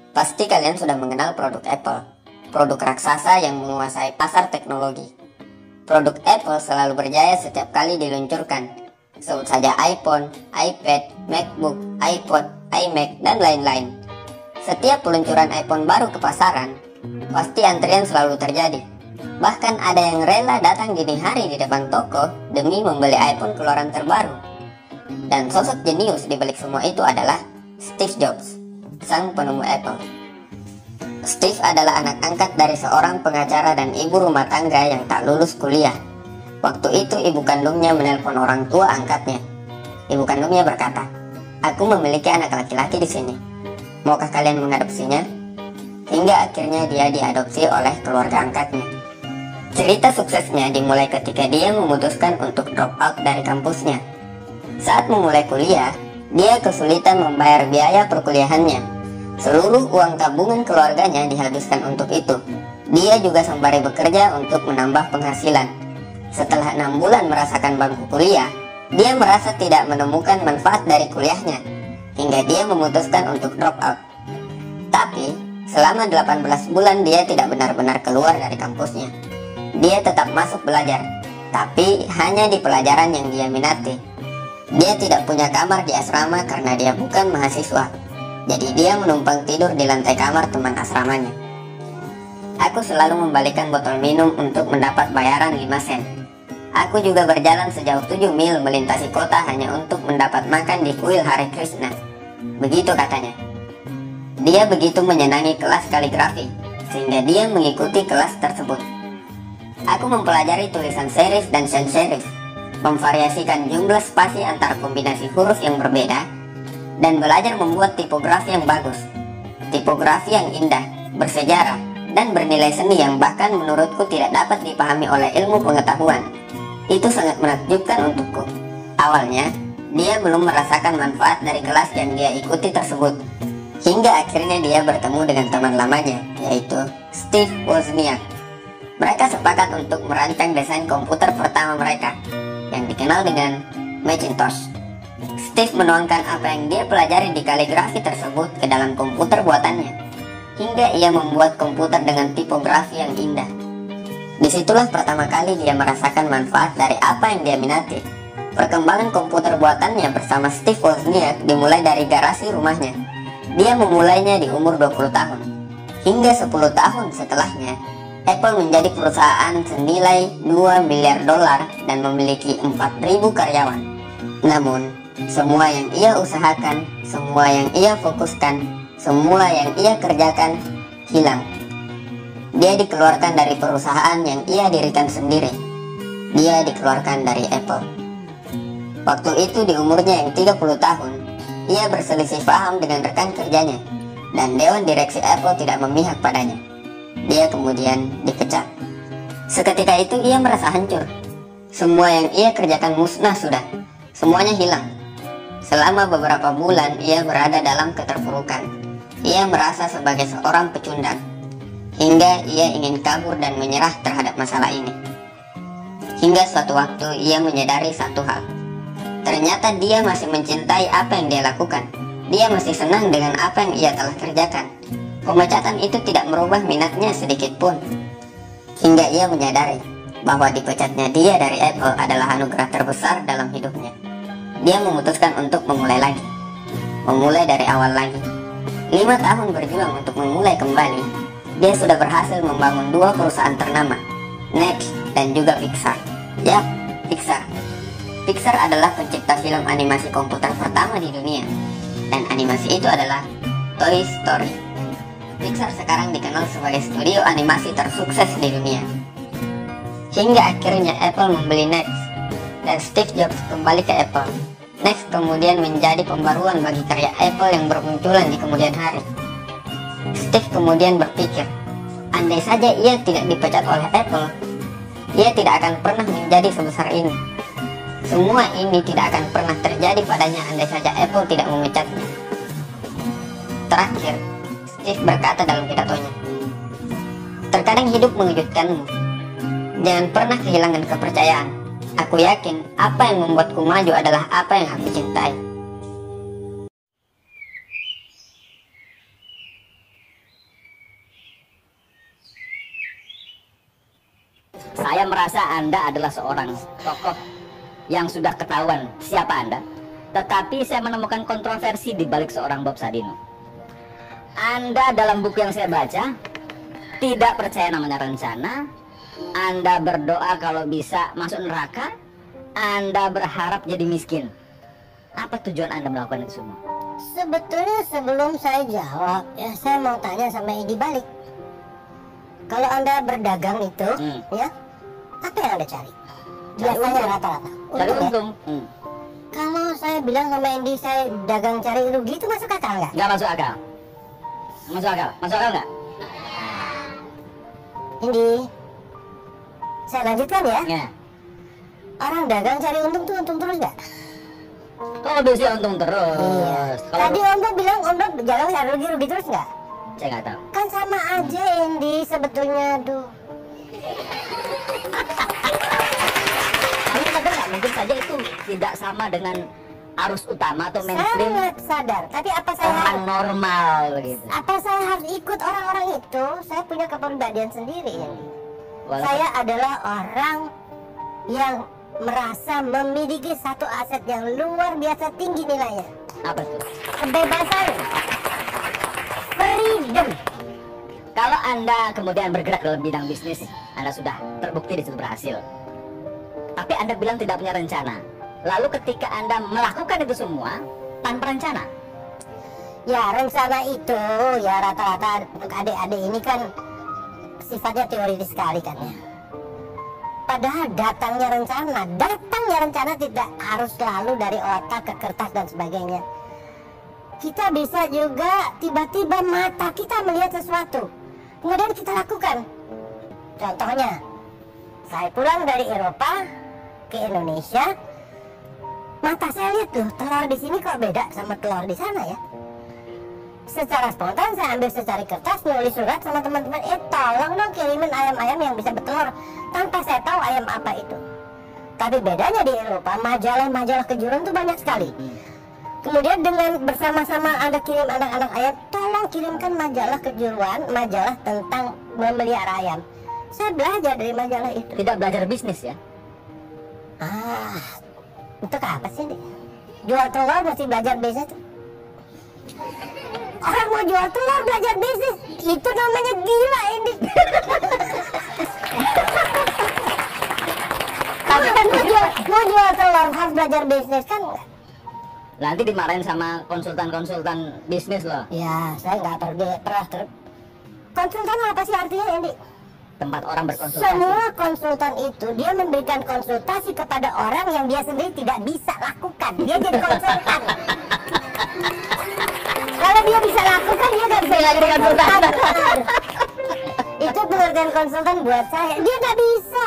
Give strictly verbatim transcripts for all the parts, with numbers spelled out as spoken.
Pasti kalian sudah mengenal produk Apple, produk raksasa yang menguasai pasar teknologi. Produk Apple selalu berjaya setiap kali diluncurkan. Sebut saja iPhone, iPad, MacBook, iPod, iMac, dan lain-lain. Setiap peluncuran iPhone baru ke pasaran, pasti antrian selalu terjadi. Bahkan ada yang rela datang dini hari di depan toko demi membeli iPhone keluaran terbaru. Dan sosok jenius di balik semua itu adalah Steve Jobs, sang penemu Apple. Steve adalah anak angkat dari seorang pengacara dan ibu rumah tangga yang tak lulus kuliah. Waktu itu ibu kandungnya menelpon orang tua angkatnya. Ibu kandungnya berkata, "Aku memiliki anak laki-laki di sini. Maukah kalian mengadopsinya?" Hingga akhirnya dia diadopsi oleh keluarga angkatnya. Cerita suksesnya dimulai ketika dia memutuskan untuk drop out dari kampusnya. Saat memulai kuliah, dia kesulitan membayar biaya perkuliahannya. Seluruh uang tabungan keluarganya dihabiskan untuk itu. Dia juga sembari bekerja untuk menambah penghasilan. Setelah enam bulan merasakan bangku kuliah, dia merasa tidak menemukan manfaat dari kuliahnya, hingga dia memutuskan untuk drop out. Tapi, selama delapan belas bulan dia tidak benar-benar keluar dari kampusnya. Dia tetap masuk belajar, tapi hanya di pelajaran yang dia minati. Dia tidak punya kamar di asrama karena dia bukan mahasiswa. Jadi dia menumpang tidur di lantai kamar teman asramanya. Aku selalu membalikan botol minum untuk mendapat bayaran lima sen. Aku juga berjalan sejauh tujuh mil melintasi kota hanya untuk mendapat makan di kuil Hare Krishna. Begitu katanya. Dia begitu menyenangi kelas kaligrafi, sehingga dia mengikuti kelas tersebut. Aku mempelajari tulisan serif dan sans serif, memvariasikan jumlah spasi antar kombinasi huruf yang berbeda, dan belajar membuat tipografi yang bagus, tipografi yang indah, bersejarah, dan bernilai seni yang bahkan menurutku tidak dapat dipahami oleh ilmu pengetahuan. Itu sangat menakjubkan untukku. Awalnya, dia belum merasakan manfaat dari kelas yang dia ikuti tersebut, hingga akhirnya dia bertemu dengan teman lamanya, yaitu Steve Wozniak. Mereka sepakat untuk merancang desain komputer pertama mereka, yang dikenal dengan Macintosh. Steve menuangkan apa yang dia pelajari di kaligrafi tersebut ke dalam komputer buatannya, hingga ia membuat komputer dengan tipografi yang indah. Disitulah pertama kali dia merasakan manfaat dari apa yang dia minati. Perkembangan komputer buatannya bersama Steve Wozniak dimulai dari garasi rumahnya. Dia memulainya di umur dua puluh tahun. Hingga sepuluh tahun setelahnya, Apple menjadi perusahaan senilai dua miliar dolar dan memiliki empat ribu karyawan. Namun, semua yang ia usahakan, semua yang ia fokuskan, semua yang ia kerjakan, hilang. Dia dikeluarkan dari perusahaan yang ia dirikan sendiri. Dia dikeluarkan dari Apple. Waktu itu di umurnya yang tiga puluh tahun, ia berselisih paham dengan rekan kerjanya, dan dewan direksi Apple tidak memihak padanya. Dia kemudian dipecat. Seketika itu ia merasa hancur. Semua yang ia kerjakan musnah sudah. Semuanya hilang. Selama beberapa bulan ia berada dalam keterpurukan. Ia merasa sebagai seorang pecundang, hingga ia ingin kabur dan menyerah terhadap masalah ini. Hingga suatu waktu ia menyadari satu hal. Ternyata dia masih mencintai apa yang dia lakukan. Dia masih senang dengan apa yang ia telah kerjakan. Pemecatan itu tidak merubah minatnya sedikit pun. Hingga ia menyadari bahwa dipecatnya dia dari Apple adalah anugerah terbesar dalam hidupnya. Dia memutuskan untuk memulai lagi. Memulai dari awal lagi. Lima tahun berjuang untuk memulai kembali. Dia sudah berhasil membangun dua perusahaan ternama, Next dan juga Pixar. Yap, Pixar. Pixar adalah pencipta film animasi komputer pertama di dunia, dan animasi itu adalah Toy Story. Pixar sekarang dikenal sebagai studio animasi tersukses di dunia. Hingga akhirnya Apple membeli Next, dan Steve Jobs kembali ke Apple. Next kemudian menjadi pembaruan bagi karya Apple yang bermunculan di kemudian hari. Steve kemudian berpikir, andai saja ia tidak dipecat oleh Apple, ia tidak akan pernah menjadi sebesar ini. Semua ini tidak akan pernah terjadi padanya andai saja Apple tidak memecatnya. Terakhir, Steve berkata dalam pidatonya, "Terkadang hidup mengejutkanmu. Jangan pernah kehilangan kepercayaan. Aku yakin apa yang membuatku maju adalah apa yang aku cintai." Saya merasa Anda adalah seorang tokoh yang sudah ketahuan siapa Anda. Tetapi saya menemukan kontroversi di balik seorang Bob Sadino. Anda dalam buku yang saya baca tidak percaya namanya rencana. Anda berdoa kalau bisa masuk neraka. Anda berharap jadi miskin. Apa tujuan Anda melakukan itu semua? Sebetulnya sebelum saya jawab, ya saya mau tanya sama Edi balik. Kalau Anda berdagang itu, Hmm. ya, apa yang Anda cari? Biasanya rata-rata. Cari Untung, ya? untung. Hmm. Kalau saya bilang sama Edi saya dagang cari rugi, itu masuk akal nggak? Nggak masuk akal. Masuk akal. Masuk akal nggak? Edi, saya lanjutkan ya. Ya. Orang dagang cari untung tuh untung terus nggak? Kalau biasanya untung terus. Iya. Kalau Tadi Om Bob bilang Om Bob jalan cari rugi rugi terus nggak? saya nggak tahu. Kan sama aja Edi sebetulnya, aduh. Tapi kadang nggak mungkin saja itu tidak sama dengan arus utama atau mainstream Sangat sadar. Tapi apa saya orang harus, normal gitu. apa saya harus ikut orang-orang itu? Saya punya kepribadian sendiri Edi. Walaupun- Saya adalah orang yang merasa memiliki satu aset yang luar biasa tinggi nilainya. Apa tuh? Kebebasan. Freedom. Kalau Anda kemudian bergerak dalam bidang bisnis, Anda sudah terbukti di situ berhasil. Tapi Anda bilang tidak punya rencana. Lalu ketika Anda melakukan itu semua tanpa rencana, Ya rencana itu ya rata-rata untuk adik-adik ini kan sifatnya teoritis sekali kan ya. Padahal datangnya rencana, datangnya rencana tidak harus selalu dari otak ke kertas dan sebagainya. Kita bisa juga tiba-tiba mata kita melihat sesuatu, kemudian kita lakukan. Contohnya, saya pulang dari Eropa ke Indonesia, mata saya lihat tuh telur di sini kok beda sama telur di sana ya. Secara spontan saya ambil secari kertas, nulis surat sama teman-teman, eh tolong dong kirimin ayam-ayam yang bisa bertelur, tanpa saya tahu ayam apa itu. Tapi bedanya di Eropa, majalah-majalah kejuruan tuh banyak sekali. Kemudian dengan bersama-sama Anda kirim anak-anak ayam, tolong kirimkan majalah kejuruan, majalah tentang memelihara ayam. Saya belajar dari majalah itu. tidak belajar bisnis ya. Ah, untuk apa sih nih? Jual telur mesti belajar bisnis. Orang mau jual telur belajar bisnis, itu namanya gila ini. Tapi kan mau jual, mau jual telur harus belajar bisnis kan? Nanti dimarahin sama konsultan-konsultan bisnis loh. Ya, saya nggak pergi pernah ter. Konsultan apa sih artinya ini? Tempat orang berkonsultasi. Semua konsultan itu dia memberikan konsultasi kepada orang yang dia sendiri tidak bisa lakukan. Dia jadi konsultan. Kalau dia bisa lakukan, dia nggak bisa jadi konsultan. Itu pengertian konsultan buat saya. Dia nggak bisa.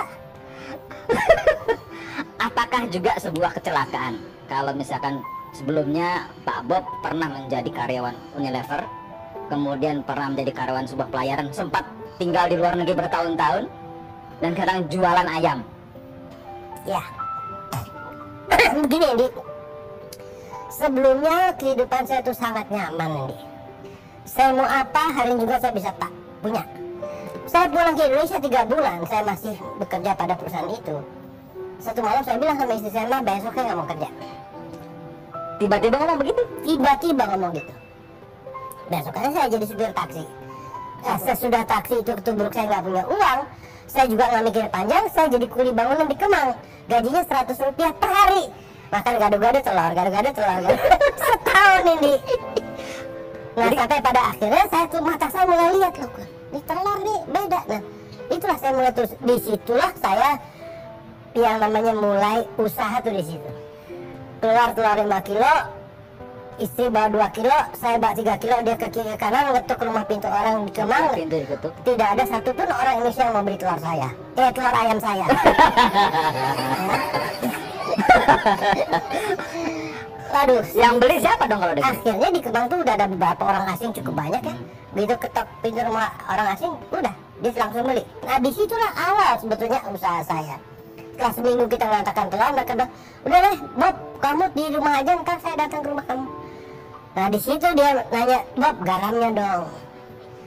Apakah juga sebuah kecelakaan kalau misalkan sebelumnya Pak Bob pernah menjadi karyawan Unilever, kemudian pernah menjadi karyawan sebuah pelayaran, sempat tinggal di luar negeri bertahun-tahun, dan sekarang jualan ayam? Ya. Begini, Andi. Sebelumnya kehidupan saya itu sangat nyaman, Andi. Saya mau apa, hari ini juga saya bisa pak punya. Saya pulang ke Indonesia tiga bulan, saya masih bekerja pada perusahaan itu. Satu malam saya bilang sama istri saya, "Ma, besok saya nggak mau kerja." Tiba-tiba ngomong begitu? Tiba-tiba ngomong gitu. Besokannya saya jadi supir taksi. Nah, sesudah taksi itu ketubruk, saya nggak punya uang. Saya juga nggak mikir panjang, saya jadi kuli bangunan di Kemang. Gajinya seratus rupiah per hari. Makan gado-gado telur, gado-gado telur, gado. Setahun ini. Nah, sampai pada akhirnya saya tuh mata saya mulai lihat loh, ini telur nih beda. Nah, itulah saya mulai terus. Disitulah saya yang namanya mulai usaha tuh di situ. Keluar telur lima kilo, istri bawa dua kilo, saya bawa tiga kilo, dia ke kiri ke kanan, ngetuk rumah pintu orang di Kemang. Pintu diketuk. Tidak ada satupun orang Indonesia yang mau beli telur saya. Eh, telur ayam saya. Aduh, Yang beli siapa dong kalau ada? akhirnya di Kemang tuh udah ada beberapa orang asing cukup banyak ya. Begitu ketok pintu rumah orang asing, udah dia langsung beli. Nah, disitulah awal sebetulnya usaha saya. Setelah seminggu kita mengatakan telur, mereka bilang, udah deh Bob, kamu di rumah aja, ntar saya datang ke rumah kamu. Nah, di situ dia nanya, Bob, garamnya dong.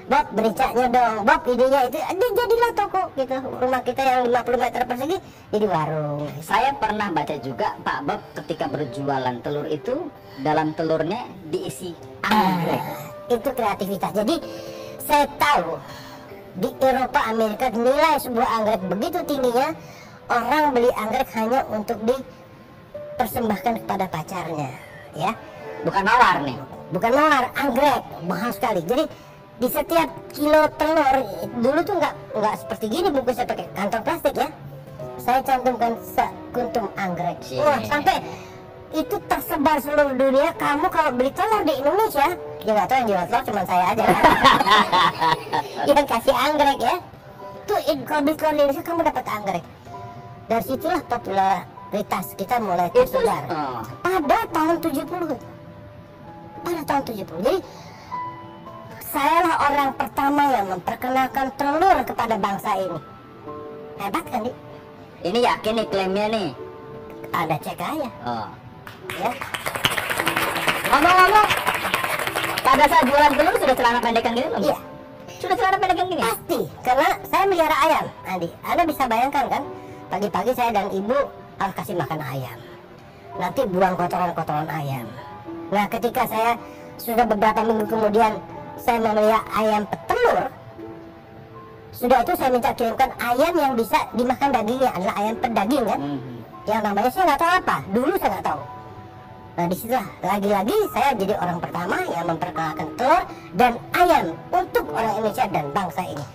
Bob bericanya dong, Bob idenya itu, ada jadilah toko gitu. Rumah kita yang lima puluh meter persegi jadi warung. Saya pernah baca juga Pak Bob ketika berjualan telur itu, dalam telurnya diisi anggrek. Ah, itu kreativitas. Jadi saya tahu di Eropa, Amerika nilai sebuah anggrek begitu tingginya, orang beli anggrek hanya untuk dipersembahkan kepada pacarnya, ya. Bukan mawar nih. Bukan mawar, anggrek mahal sekali. Jadi di setiap kilo telur dulu tuh nggak nggak seperti gini bungkusnya pakai kantong plastik ya. Saya cantumkan sekuntum anggrek. Wah, sampai itu tersebar seluruh dunia. Kamu kalau beli telur di Indonesia, ya nggak tahu yang jual telur cuma saya aja. Yang kasih anggrek ya. Tuh kalau beli telur di Indonesia kamu dapat anggrek. Dari situlah popularitas kita mulai tersebar. Oh. Pada tahun tujuh puluh. Pada tahun tujuh puluh. Jadi sayalah orang pertama yang memperkenalkan telur kepada bangsa ini. Hebat kan, Dik? Ini yakin nih klaimnya nih. Ada cek aja. Oh. Ya. Ngomong-ngomong, pada saat jualan telur sudah celana pendekan gini belum? Iya. Sudah celana pendekan gini? Pasti, karena saya melihara ayam. Andi, Anda bisa bayangkan kan, pagi-pagi saya dan ibu harus kasih makan ayam. Nanti buang kotoran-kotoran ayam. Nah, ketika saya sudah beberapa minggu kemudian saya memelihara ayam petelur, sudah itu saya minta kirimkan ayam yang bisa dimakan dagingnya, adalah ayam pedaging kan. Mm-hmm. Yang namanya saya nggak tahu apa, dulu saya nggak tahu. Nah disitulah lagi-lagi saya jadi orang pertama yang memperkenalkan telur dan ayam untuk orang Indonesia dan bangsa ini.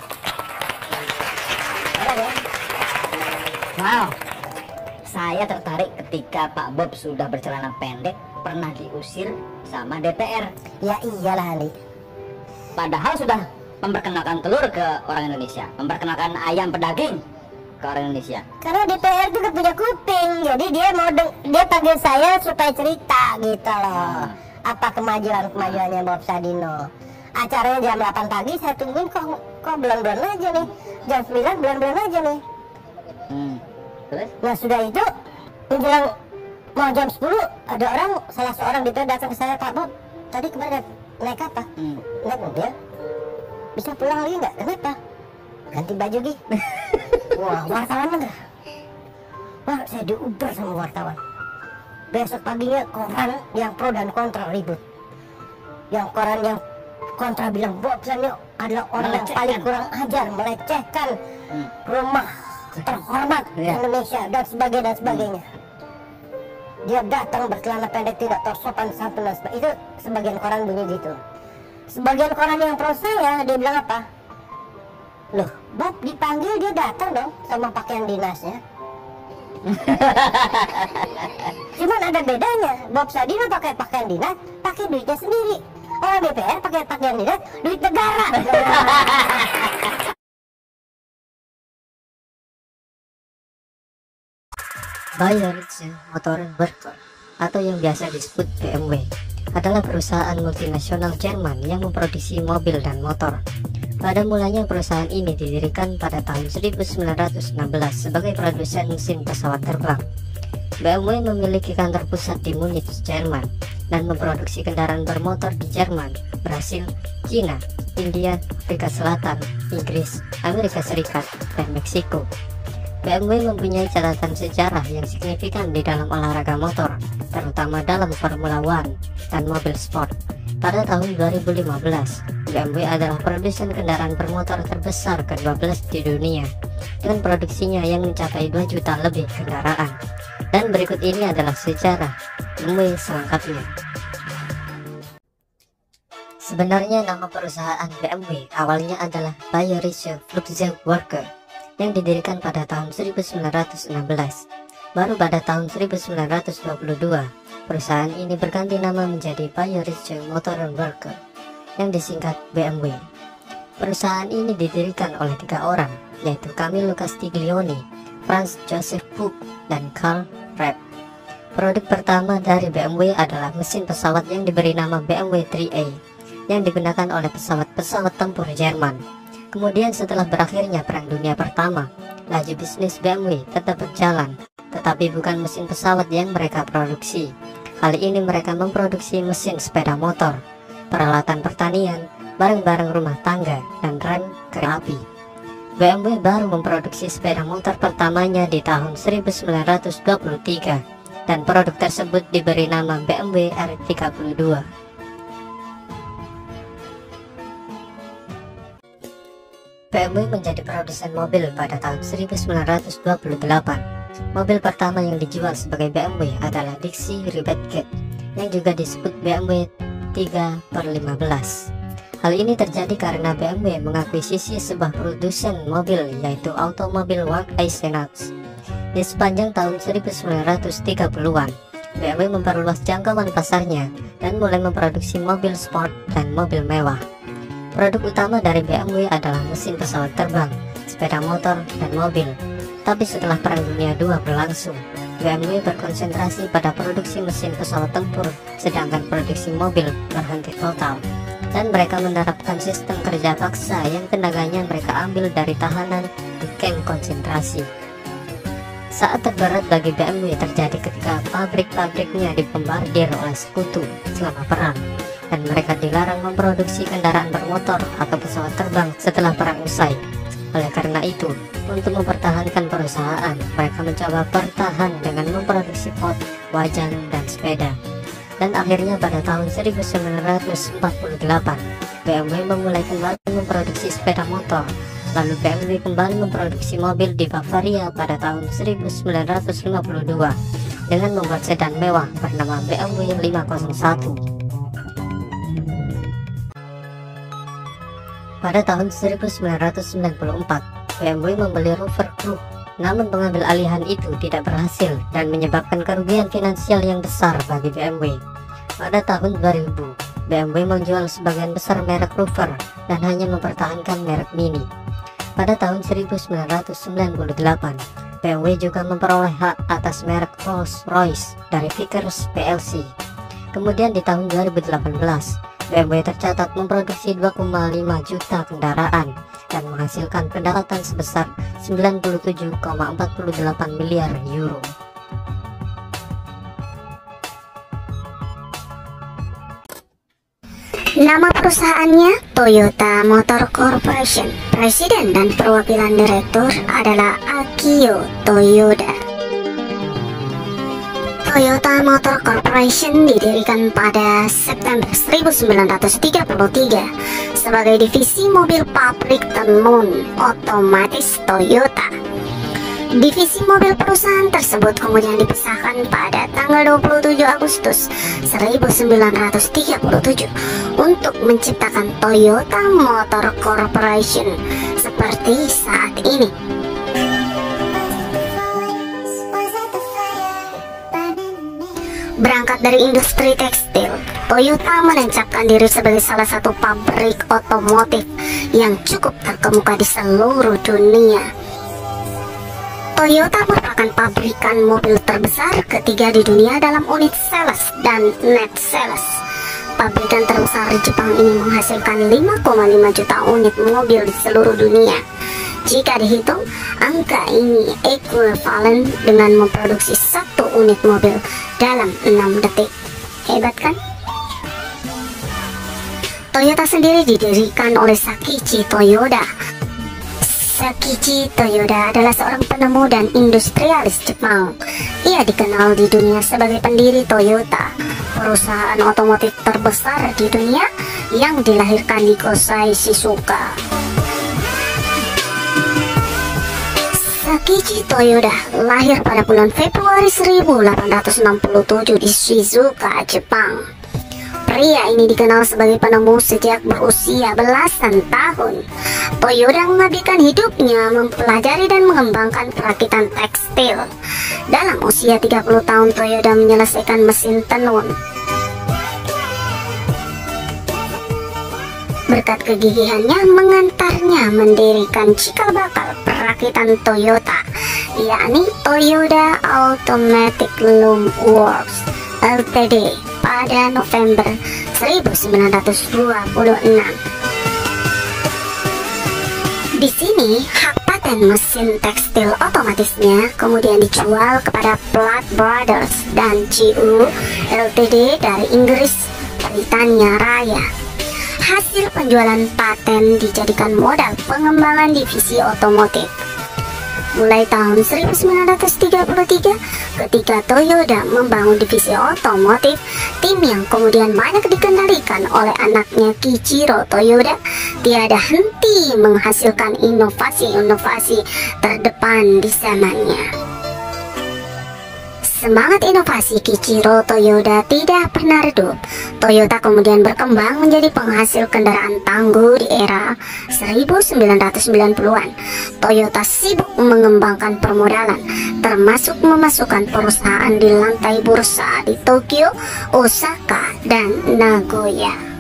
Ada ya? Wow, saya tertarik ketika Pak Bob sudah bercelana pendek pernah diusir sama D P R. Ya iyalah Ali. Padahal sudah memperkenalkan telur ke orang Indonesia, memperkenalkan ayam pedaging ke orang Indonesia. Karena D P R juga punya kuping, jadi dia mau dia panggil saya supaya cerita gitu loh. Hmm. Apa kemajuan-kemajuannya Bob Sadino. Acaranya jam delapan pagi, saya tungguin kok kok bulan-bulan aja nih. Jam sembilan bulan-bulan aja nih. Hmm. Terus? Nah sudah itu menjelang mau jam sepuluh ada orang, salah seorang D P R datang ke saya, Pak Bob, tadi kemarin naik apa? Hmm. Naik mobil. Bisa pulang lagi nggak? Kenapa? Ganti baju Gi. Wah, wartawan enggak? Wah, saya diuber sama wartawan. Besok paginya koran yang pro dan kontra ribut. Yang koran yang kontra bilang Bob Sadino adalah orang yang paling kurang ajar, melecehkan hmm. rumah terhormat yeah. Indonesia dan sebagainya dan sebagainya. Hmm. Dia datang bercelana pendek tidak tersopan santun dan sebagainya. Itu sebagian koran bunyi gitu. Sebagian koran yang pro saya dia bilang apa? Loh, Bob dipanggil dia datang dong sama pakaian dinasnya. Cuman ada bedanya, Bob Sadino pakai pakaian dinas, pakai duitnya sendiri. Orang D P R pakai pakaian dinas, duit negara. Bayerische Motorenwerke atau yang biasa disebut B M W adalah perusahaan multinasional Jerman yang memproduksi mobil dan motor. Pada mulanya perusahaan ini didirikan pada tahun seribu sembilan ratus enam belas sebagai produsen mesin pesawat terbang. B M W memiliki kantor pusat di Munich, Jerman, dan memproduksi kendaraan bermotor di Jerman, Brasil, Cina, India, Afrika Selatan, Inggris, Amerika Serikat, dan Meksiko. B M W mempunyai catatan sejarah yang signifikan di dalam olahraga motor, terutama dalam Formula One dan mobil sport. Pada tahun dua ribu lima belas, B M W adalah produsen kendaraan bermotor terbesar ke dua belas di dunia, dengan produksinya yang mencapai dua juta lebih kendaraan. Dan berikut ini adalah sejarah B M W selengkapnya. Sebenarnya nama perusahaan B M W awalnya adalah Bayerische Flugzeugwerke yang didirikan pada tahun seribu sembilan ratus enam belas. Baru pada tahun seribu sembilan ratus dua puluh dua, perusahaan ini berganti nama menjadi Bayerische Motorenwerke yang disingkat B M W. Perusahaan ini didirikan oleh tiga orang, yaitu Camillo Castiglioni, Franz Joseph Puck, dan Karl Rapp. Produk pertama dari B M W adalah mesin pesawat yang diberi nama B M W tiga A yang digunakan oleh pesawat-pesawat tempur Jerman. Kemudian setelah berakhirnya Perang Dunia Pertama, laju bisnis B M W tetap berjalan, tetapi bukan mesin pesawat yang mereka produksi. Kali ini mereka memproduksi mesin sepeda motor, peralatan pertanian, barang-barang rumah tangga, dan rem kereta api. B M W baru memproduksi sepeda motor pertamanya di tahun seribu sembilan ratus dua puluh tiga, dan produk tersebut diberi nama B M W R tiga puluh dua. B M W menjadi produsen mobil pada tahun seribu sembilan ratus dua puluh delapan. Mobil pertama yang dijual sebagai B M W adalah Dixie Rebetket, yang juga disebut B M W tiga per lima belas. Hal ini terjadi karena B M W mengakuisisi sebuah produsen mobil, yaitu Automobile Works Eisenach. Di sepanjang tahun seribu sembilan ratus tiga puluhan, B M W memperluas jangkauan pasarnya dan mulai memproduksi mobil sport dan mobil mewah. Produk utama dari B M W adalah mesin pesawat terbang, sepeda motor, dan mobil. Tapi setelah Perang Dunia kedua berlangsung, B M W berkonsentrasi pada produksi mesin pesawat tempur, sedangkan produksi mobil berhenti total. Dan mereka menerapkan sistem kerja paksa yang tenaganya mereka ambil dari tahanan di kamp konsentrasi. Saat terberat bagi B M W terjadi ketika pabrik-pabriknya dibombardir oleh sekutu selama perang, dan mereka dilarang memproduksi kendaraan bermotor atau pesawat terbang setelah perang usai. Oleh karena itu, untuk mempertahankan perusahaan, mereka mencoba bertahan dengan memproduksi pot, wajan, dan sepeda. Dan akhirnya pada tahun seribu sembilan ratus empat puluh delapan, B M W memulai kembali memproduksi sepeda motor. Lalu B M W kembali memproduksi mobil di Bavaria pada tahun seribu sembilan ratus lima puluh dua dengan membuat sedan mewah bernama B M W lima nol satu. Pada tahun seribu sembilan ratus sembilan puluh empat, B M W membeli Rover Group, namun pengambil alihan itu tidak berhasil dan menyebabkan kerugian finansial yang besar bagi B M W. Pada tahun dua ribu, B M W menjual sebagian besar merek Rover dan hanya mempertahankan merek Mini. Pada tahun seribu sembilan ratus sembilan puluh delapan, B M W juga memperoleh hak atas merek Rolls-Royce dari Vickers P L C. Kemudian di tahun dua ribu delapan belas, B M W tercatat memproduksi dua koma lima juta kendaraan dan menghasilkan pendapatan sebesar sembilan puluh tujuh koma empat delapan miliar euro. Nama perusahaannya Toyota Motor Corporation. Presiden dan perwakilan direktur adalah Akio Toyoda. Toyota Motor Corporation didirikan pada September seribu sembilan ratus tiga puluh tiga sebagai divisi mobil pabrik tenun otomatis Toyota. Divisi mobil perusahaan tersebut kemudian dipisahkan pada tanggal dua puluh tujuh Agustus seribu sembilan ratus tiga puluh tujuh untuk menciptakan Toyota Motor Corporation seperti saat ini. Berangkat dari industri tekstil, Toyota menancapkan diri sebagai salah satu pabrik otomotif yang cukup terkemuka di seluruh dunia. Toyota merupakan pabrikan mobil terbesar ketiga di dunia dalam unit sales dan net sales. Pabrikan terbesar di Jepang ini menghasilkan lima koma lima juta unit mobil di seluruh dunia. Jika dihitung, angka ini ekuivalen dengan memproduksi satu unit mobil dalam enam detik. Hebat kan? Toyota sendiri didirikan oleh Sakichi Toyoda. Sakichi Toyoda adalah seorang penemu dan industrialis Jepang. Ia dikenal di dunia sebagai pendiri Toyota, perusahaan otomotif terbesar di dunia yang dilahirkan di Kosai, Shizuoka. Sakichi Toyoda lahir pada bulan Februari seribu delapan ratus enam puluh tujuh di Shizuoka, Jepang. Pria ini dikenal sebagai penemu sejak berusia belasan tahun. Toyoda menghabiskan hidupnya mempelajari dan mengembangkan perakitan tekstil. Dalam usia tiga puluh tahun, Toyoda menyelesaikan mesin tenun. Berkat kegigihannya mengantarnya mendirikan cikal bakal perakitan Toyota, yakni Toyota Automatic Loom Works L T D pada November seribu sembilan ratus dua puluh enam. Di sini, hak paten mesin tekstil otomatisnya kemudian dijual kepada Platt Brothers dan G U L T D dari Inggris, Britania Raya. hasil penjualan paten dijadikan modal pengembangan divisi otomotif. Mulai tahun seribu sembilan ratus tiga puluh tiga, ketika Toyota membangun divisi otomotif, tim yang kemudian banyak dikendalikan oleh anaknya Kiichiro Toyoda tiada henti menghasilkan inovasi-inovasi terdepan di zamannya. Semangat inovasi Kiichiro Toyoda tidak pernah redup. Toyota kemudian berkembang menjadi penghasil kendaraan tangguh di era seribu sembilan ratus sembilan puluhan. Toyota sibuk mengembangkan permodalan, termasuk memasukkan perusahaan di lantai bursa di Tokyo, Osaka, dan Nagoya.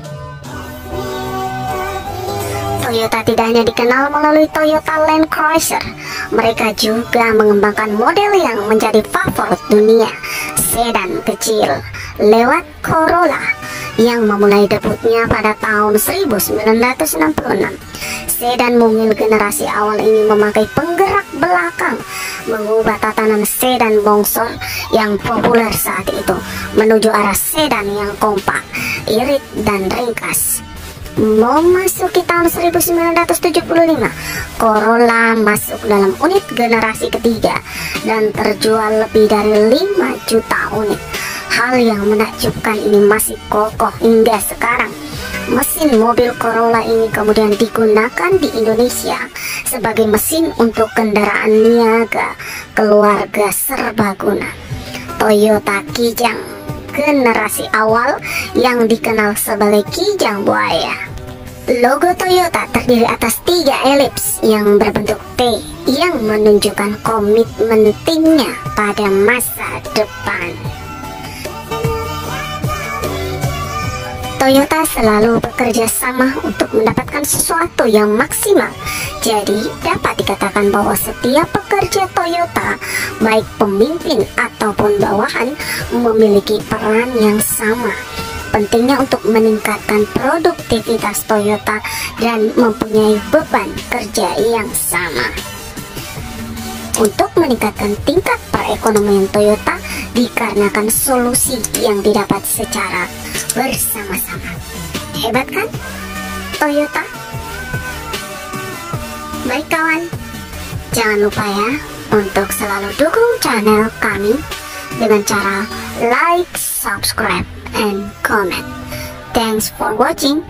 Toyota tidak hanya dikenal melalui Toyota Land Cruiser, mereka juga mengembangkan model yang menjadi favorit dunia, sedan kecil, lewat Corolla yang memulai debutnya pada tahun seribu sembilan ratus enam puluh enam. Sedan mungil generasi awal ini memakai penggerak belakang, mengubah tatanan sedan bongsor yang populer saat itu menuju arah sedan yang kompak, irit, dan ringkas. Memasuki tahun seribu sembilan ratus tujuh puluh lima, Corolla masuk dalam unit generasi ketiga dan terjual lebih dari lima juta unit. Hal yang menakjubkan ini masih kokoh hingga sekarang. Mesin mobil Corolla ini kemudian digunakan di Indonesia sebagai mesin untuk kendaraan niaga keluarga serbaguna. Toyota Kijang generasi awal yang dikenal sebagai Kijang Buaya. Logo Toyota terdiri atas tiga elips yang berbentuk T yang menunjukkan komitmen timnya pada masa depan. Toyota selalu bekerja sama untuk mendapatkan sesuatu yang maksimal. Jadi dapat dikatakan bahwa setiap pekerja Toyota, baik pemimpin ataupun bawahan, memiliki peran yang sama. Pentingnya untuk meningkatkan produktivitas Toyota dan mempunyai beban kerja yang sama. Untuk meningkatkan tingkat perekonomian Toyota dikarenakan solusi yang didapat secara bersama-sama. Hebat kan Toyota? Baik kawan, jangan lupa ya untuk selalu dukung channel kami dengan cara like, subscribe, and comment. Thanks for watching.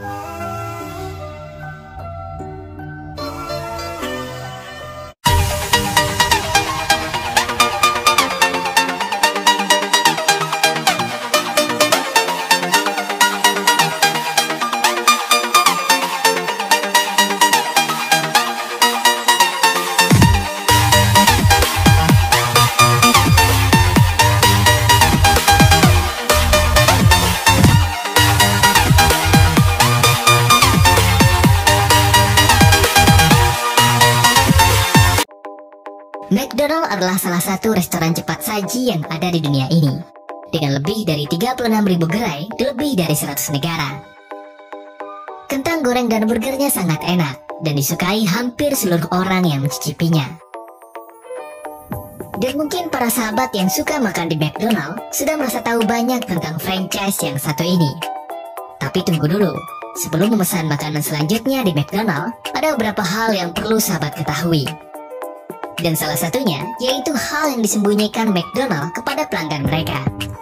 McDonald adalah salah satu restoran cepat saji yang ada di dunia ini, dengan lebih dari tiga puluh enam ribu gerai di lebih dari seratus negara. Kentang goreng dan burgernya sangat enak dan disukai hampir seluruh orang yang mencicipinya. Dan mungkin para sahabat yang suka makan di McDonald sudah merasa tahu banyak tentang franchise yang satu ini. Tapi tunggu dulu, sebelum memesan makanan selanjutnya di McDonald, ada beberapa hal yang perlu sahabat ketahui. Dan salah satunya yaitu hal yang disembunyikan McDonald kepada pelanggan mereka.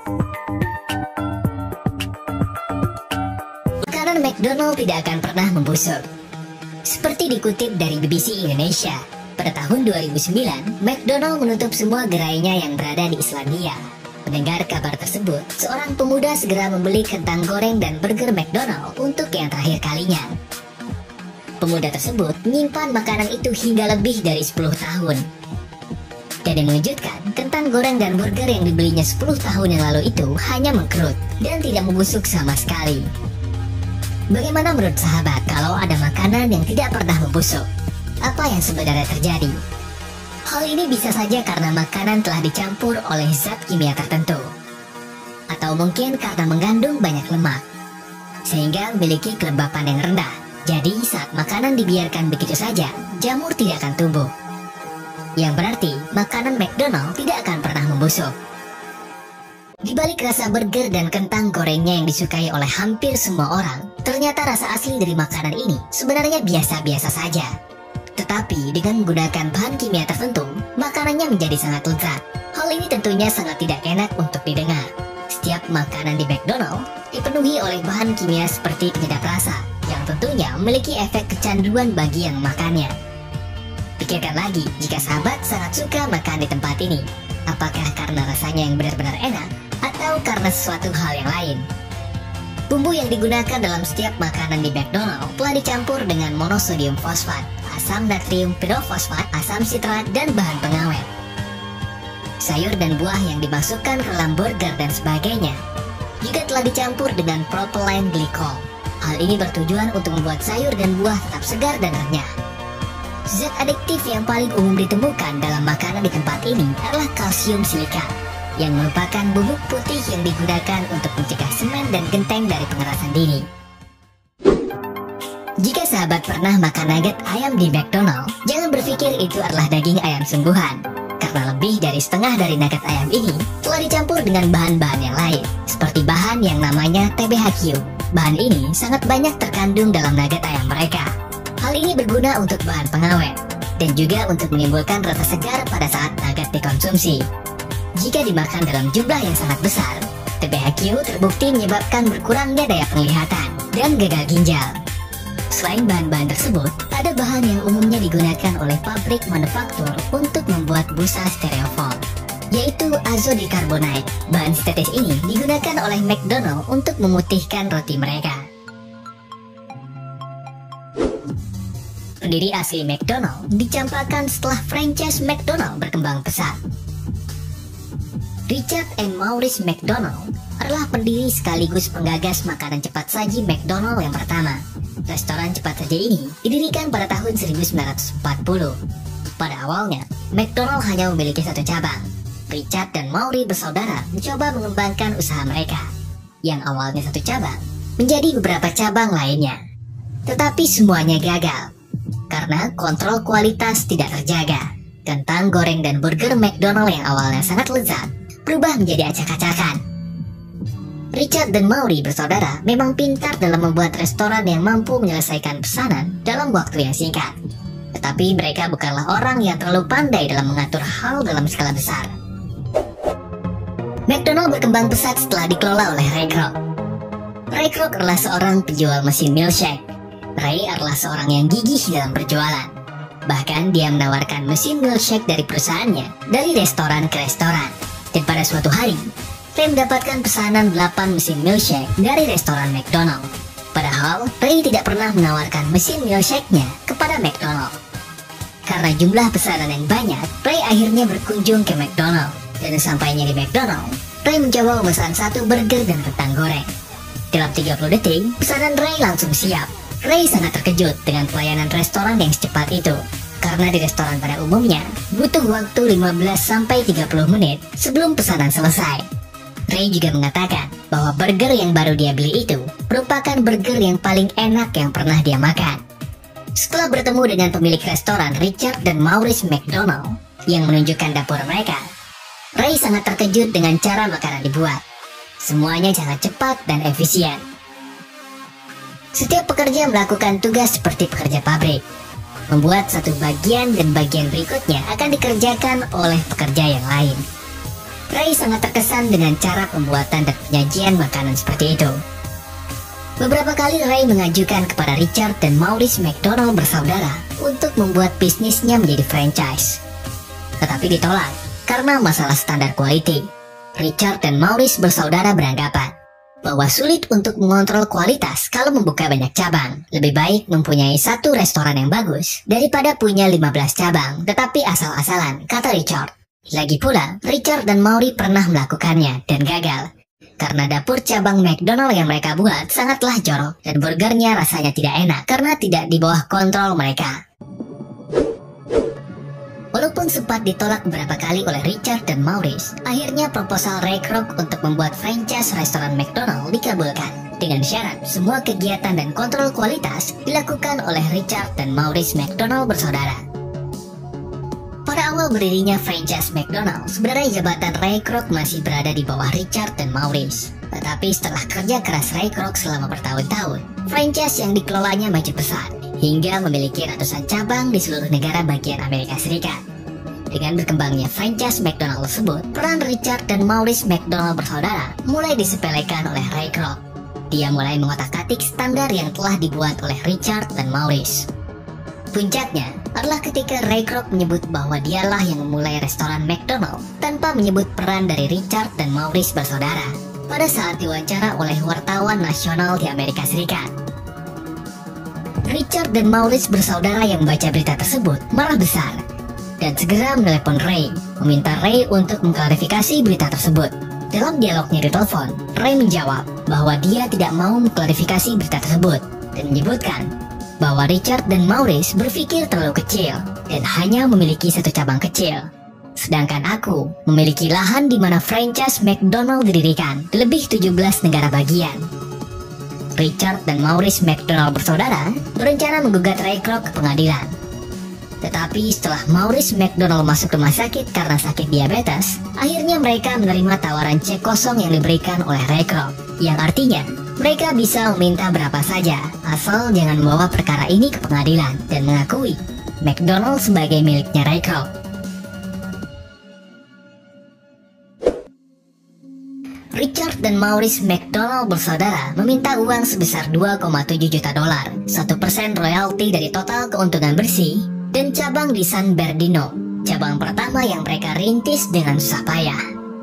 Makanan McDonald tidak akan pernah membusuk. Seperti dikutip dari B B C Indonesia, pada tahun dua ribu sembilan, McDonald menutup semua gerainya yang berada di Islandia. Mendengar kabar tersebut, seorang pemuda segera membeli kentang goreng dan burger McDonald untuk yang terakhir kalinya. Pemuda tersebut menyimpan makanan itu hingga lebih dari sepuluh tahun. Dan yang mengejutkan, kentang goreng dan burger yang dibelinya sepuluh tahun yang lalu itu hanya mengkerut dan tidak membusuk sama sekali. Bagaimana menurut sahabat kalau ada makanan yang tidak pernah membusuk? Apa yang sebenarnya terjadi? Hal ini bisa saja karena makanan telah dicampur oleh zat kimia tertentu. Atau mungkin karena mengandung banyak lemak, sehingga memiliki kelembapan yang rendah. Jadi saat makanan dibiarkan begitu saja, jamur tidak akan tumbuh. Yang berarti makanan McDonald tidak akan pernah membusuk. Di balik rasa burger dan kentang gorengnya yang disukai oleh hampir semua orang, ternyata rasa asli dari makanan ini sebenarnya biasa-biasa saja. Tetapi dengan menggunakan bahan kimia tertentu, makanannya menjadi sangat lezat. Hal ini tentunya sangat tidak enak untuk didengar. Setiap makanan di McDonald dipenuhi oleh bahan kimia seperti penyedap rasa, yang tentunya memiliki efek kecanduan bagi yang memakannya. Pikirkan lagi, jika sahabat sangat suka makan di tempat ini, apakah karena rasanya yang benar-benar enak, atau karena sesuatu hal yang lain? Bumbu yang digunakan dalam setiap makanan di McDonald telah dicampur dengan monosodium fosfat, asam natrium pirofosfat, asam sitrat, dan bahan pengawet. Sayur dan buah yang dimasukkan ke dalam burger dan sebagainya juga telah dicampur dengan propylene glycol. Hal ini bertujuan untuk membuat sayur dan buah tetap segar dan renyah. Zat adiktif yang paling umum ditemukan dalam makanan di tempat ini adalah kalsium silika, yang merupakan bubuk putih yang digunakan untuk mencegah semen dan genteng dari pengerasan dini. Jika sahabat pernah makan nugget ayam di McDonald, jangan berpikir itu adalah daging ayam sungguhan, karena lebih dari setengah dari nugget ayam ini telah dicampur dengan bahan-bahan yang lain, seperti bahan yang namanya T B H Q. Bahan ini sangat banyak terkandung dalam nugget ayam mereka. Hal ini berguna untuk bahan pengawet, dan juga untuk menimbulkan rasa segar pada saat nugget dikonsumsi. Jika dimakan dalam jumlah yang sangat besar, T B H Q terbukti menyebabkan berkurangnya daya penglihatan dan gagal ginjal. Selain bahan-bahan tersebut, ada bahan yang umumnya digunakan oleh pabrik manufaktur untuk membuat busa stereofoam, yaitu azodicarbonate. Bahan sintetis ini digunakan oleh McDonald untuk memutihkan roti mereka. Pendiri asli McDonald dicampakkan setelah franchise McDonald berkembang pesat. Richard and Maurice McDonald adalah pendiri sekaligus penggagas makanan cepat saji McDonald yang pertama. Restoran cepat saji ini didirikan pada tahun seribu sembilan ratus empat puluh. Pada awalnya, McDonald hanya memiliki satu cabang. Richard dan Maury bersaudara mencoba mengembangkan usaha mereka, yang awalnya satu cabang menjadi beberapa cabang lainnya. Tetapi semuanya gagal, karena kontrol kualitas tidak terjaga. Kentang goreng dan burger McDonald yang awalnya sangat lezat berubah menjadi acak-acakan. Richard dan Maury bersaudara memang pintar dalam membuat restoran yang mampu menyelesaikan pesanan dalam waktu yang singkat. Tetapi mereka bukanlah orang yang terlalu pandai dalam mengatur hal dalam skala besar. McDonald berkembang pesat setelah dikelola oleh Ray Kroc. Ray Kroc adalah seorang penjual mesin milkshake. Ray adalah seorang yang gigih dalam berjualan. Bahkan dia menawarkan mesin milkshake dari perusahaannya dari restoran ke restoran. Dan pada suatu hari, Ray mendapatkan pesanan delapan mesin milkshake dari restoran McDonald. Padahal Ray tidak pernah menawarkan mesin milkshake-nya kepada McDonald. Karena jumlah pesanan yang banyak, Ray akhirnya berkunjung ke McDonald. Dan sampainya di McDonald, Ray mencoba memesan satu burger dan kentang goreng. Dalam tiga puluh detik, pesanan Ray langsung siap. Ray sangat terkejut dengan pelayanan restoran yang secepat itu. Karena di restoran pada umumnya, butuh waktu lima belas sampai tiga puluh menit sebelum pesanan selesai. Ray juga mengatakan bahwa burger yang baru dia beli itu merupakan burger yang paling enak yang pernah dia makan. Setelah bertemu dengan pemilik restoran Richard dan Maurice McDonald yang menunjukkan dapur mereka, Ray sangat terkejut dengan cara makanan dibuat. Semuanya sangat cepat dan efisien. Setiap pekerja melakukan tugas seperti pekerja pabrik. Membuat satu bagian dan bagian berikutnya akan dikerjakan oleh pekerja yang lain. Ray sangat terkesan dengan cara pembuatan dan penyajian makanan seperti itu. Beberapa kali Ray mengajukan kepada Richard dan Maurice McDonald bersaudara untuk membuat bisnisnya menjadi franchise. Tetapi ditolak karena masalah standar quality. Richard dan Maurice bersaudara beranggapan bahwa sulit untuk mengontrol kualitas kalau membuka banyak cabang. Lebih baik mempunyai satu restoran yang bagus daripada punya lima belas cabang tetapi asal-asalan, kata Richard. Lagi pula, Richard dan Maury pernah melakukannya dan gagal. Karena dapur cabang McDonald yang mereka buat sangatlah jorok dan burgernya rasanya tidak enak karena tidak di bawah kontrol mereka. Walaupun sempat ditolak beberapa kali oleh Richard dan Maurice, akhirnya proposal Ray Kroc untuk membuat franchise restoran McDonald dikabulkan. Dengan syarat semua kegiatan dan kontrol kualitas dilakukan oleh Richard dan Maurice McDonald bersaudara. Pada awal awal berdirinya franchise McDonald, sebenarnya jabatan Ray Kroc masih berada di bawah Richard dan Maurice. Tetapi setelah kerja keras Ray Kroc selama bertahun-tahun, franchise yang dikelolanya maju pesat, hingga memiliki ratusan cabang di seluruh negara bagian Amerika Serikat. Dengan berkembangnya franchise McDonald tersebut, peran Richard dan Maurice McDonald bersaudara mulai disepelekan oleh Ray Kroc. Dia mulai mengotak-atik standar yang telah dibuat oleh Richard dan Maurice. Puncaknya adalah ketika Ray Kroc menyebut bahwa dialah yang memulai restoran McDonald tanpa menyebut peran dari Richard dan Maurice bersaudara pada saat diwawancara oleh wartawan nasional di Amerika Serikat. Richard dan Maurice bersaudara yang membaca berita tersebut marah besar dan segera menelepon Ray, meminta Ray untuk mengklarifikasi berita tersebut. Dalam dialognya di telepon, Ray menjawab bahwa dia tidak mau mengklarifikasi berita tersebut dan menyebutkan bahwa Richard dan Maurice berpikir terlalu kecil dan hanya memiliki satu cabang kecil. Sedangkan aku memiliki lahan di mana franchise McDonald didirikan di lebih tujuh belas negara bagian. Richard dan Maurice McDonald bersaudara berencana menggugat Ray Kroc ke pengadilan. Tetapi setelah Maurice McDonald masuk rumah sakit karena sakit diabetes, akhirnya mereka menerima tawaran cek kosong yang diberikan oleh Ray Kroc, yang artinya mereka bisa meminta berapa saja, asal jangan membawa perkara ini ke pengadilan dan mengakui McDonald sebagai miliknya Ray Kroc. Richard dan Maurice McDonald bersaudara meminta uang sebesar dua koma tujuh juta dolar, satu persen royalti dari total keuntungan bersih, dan cabang di San Bernardino, cabang pertama yang mereka rintis dengan susah payah.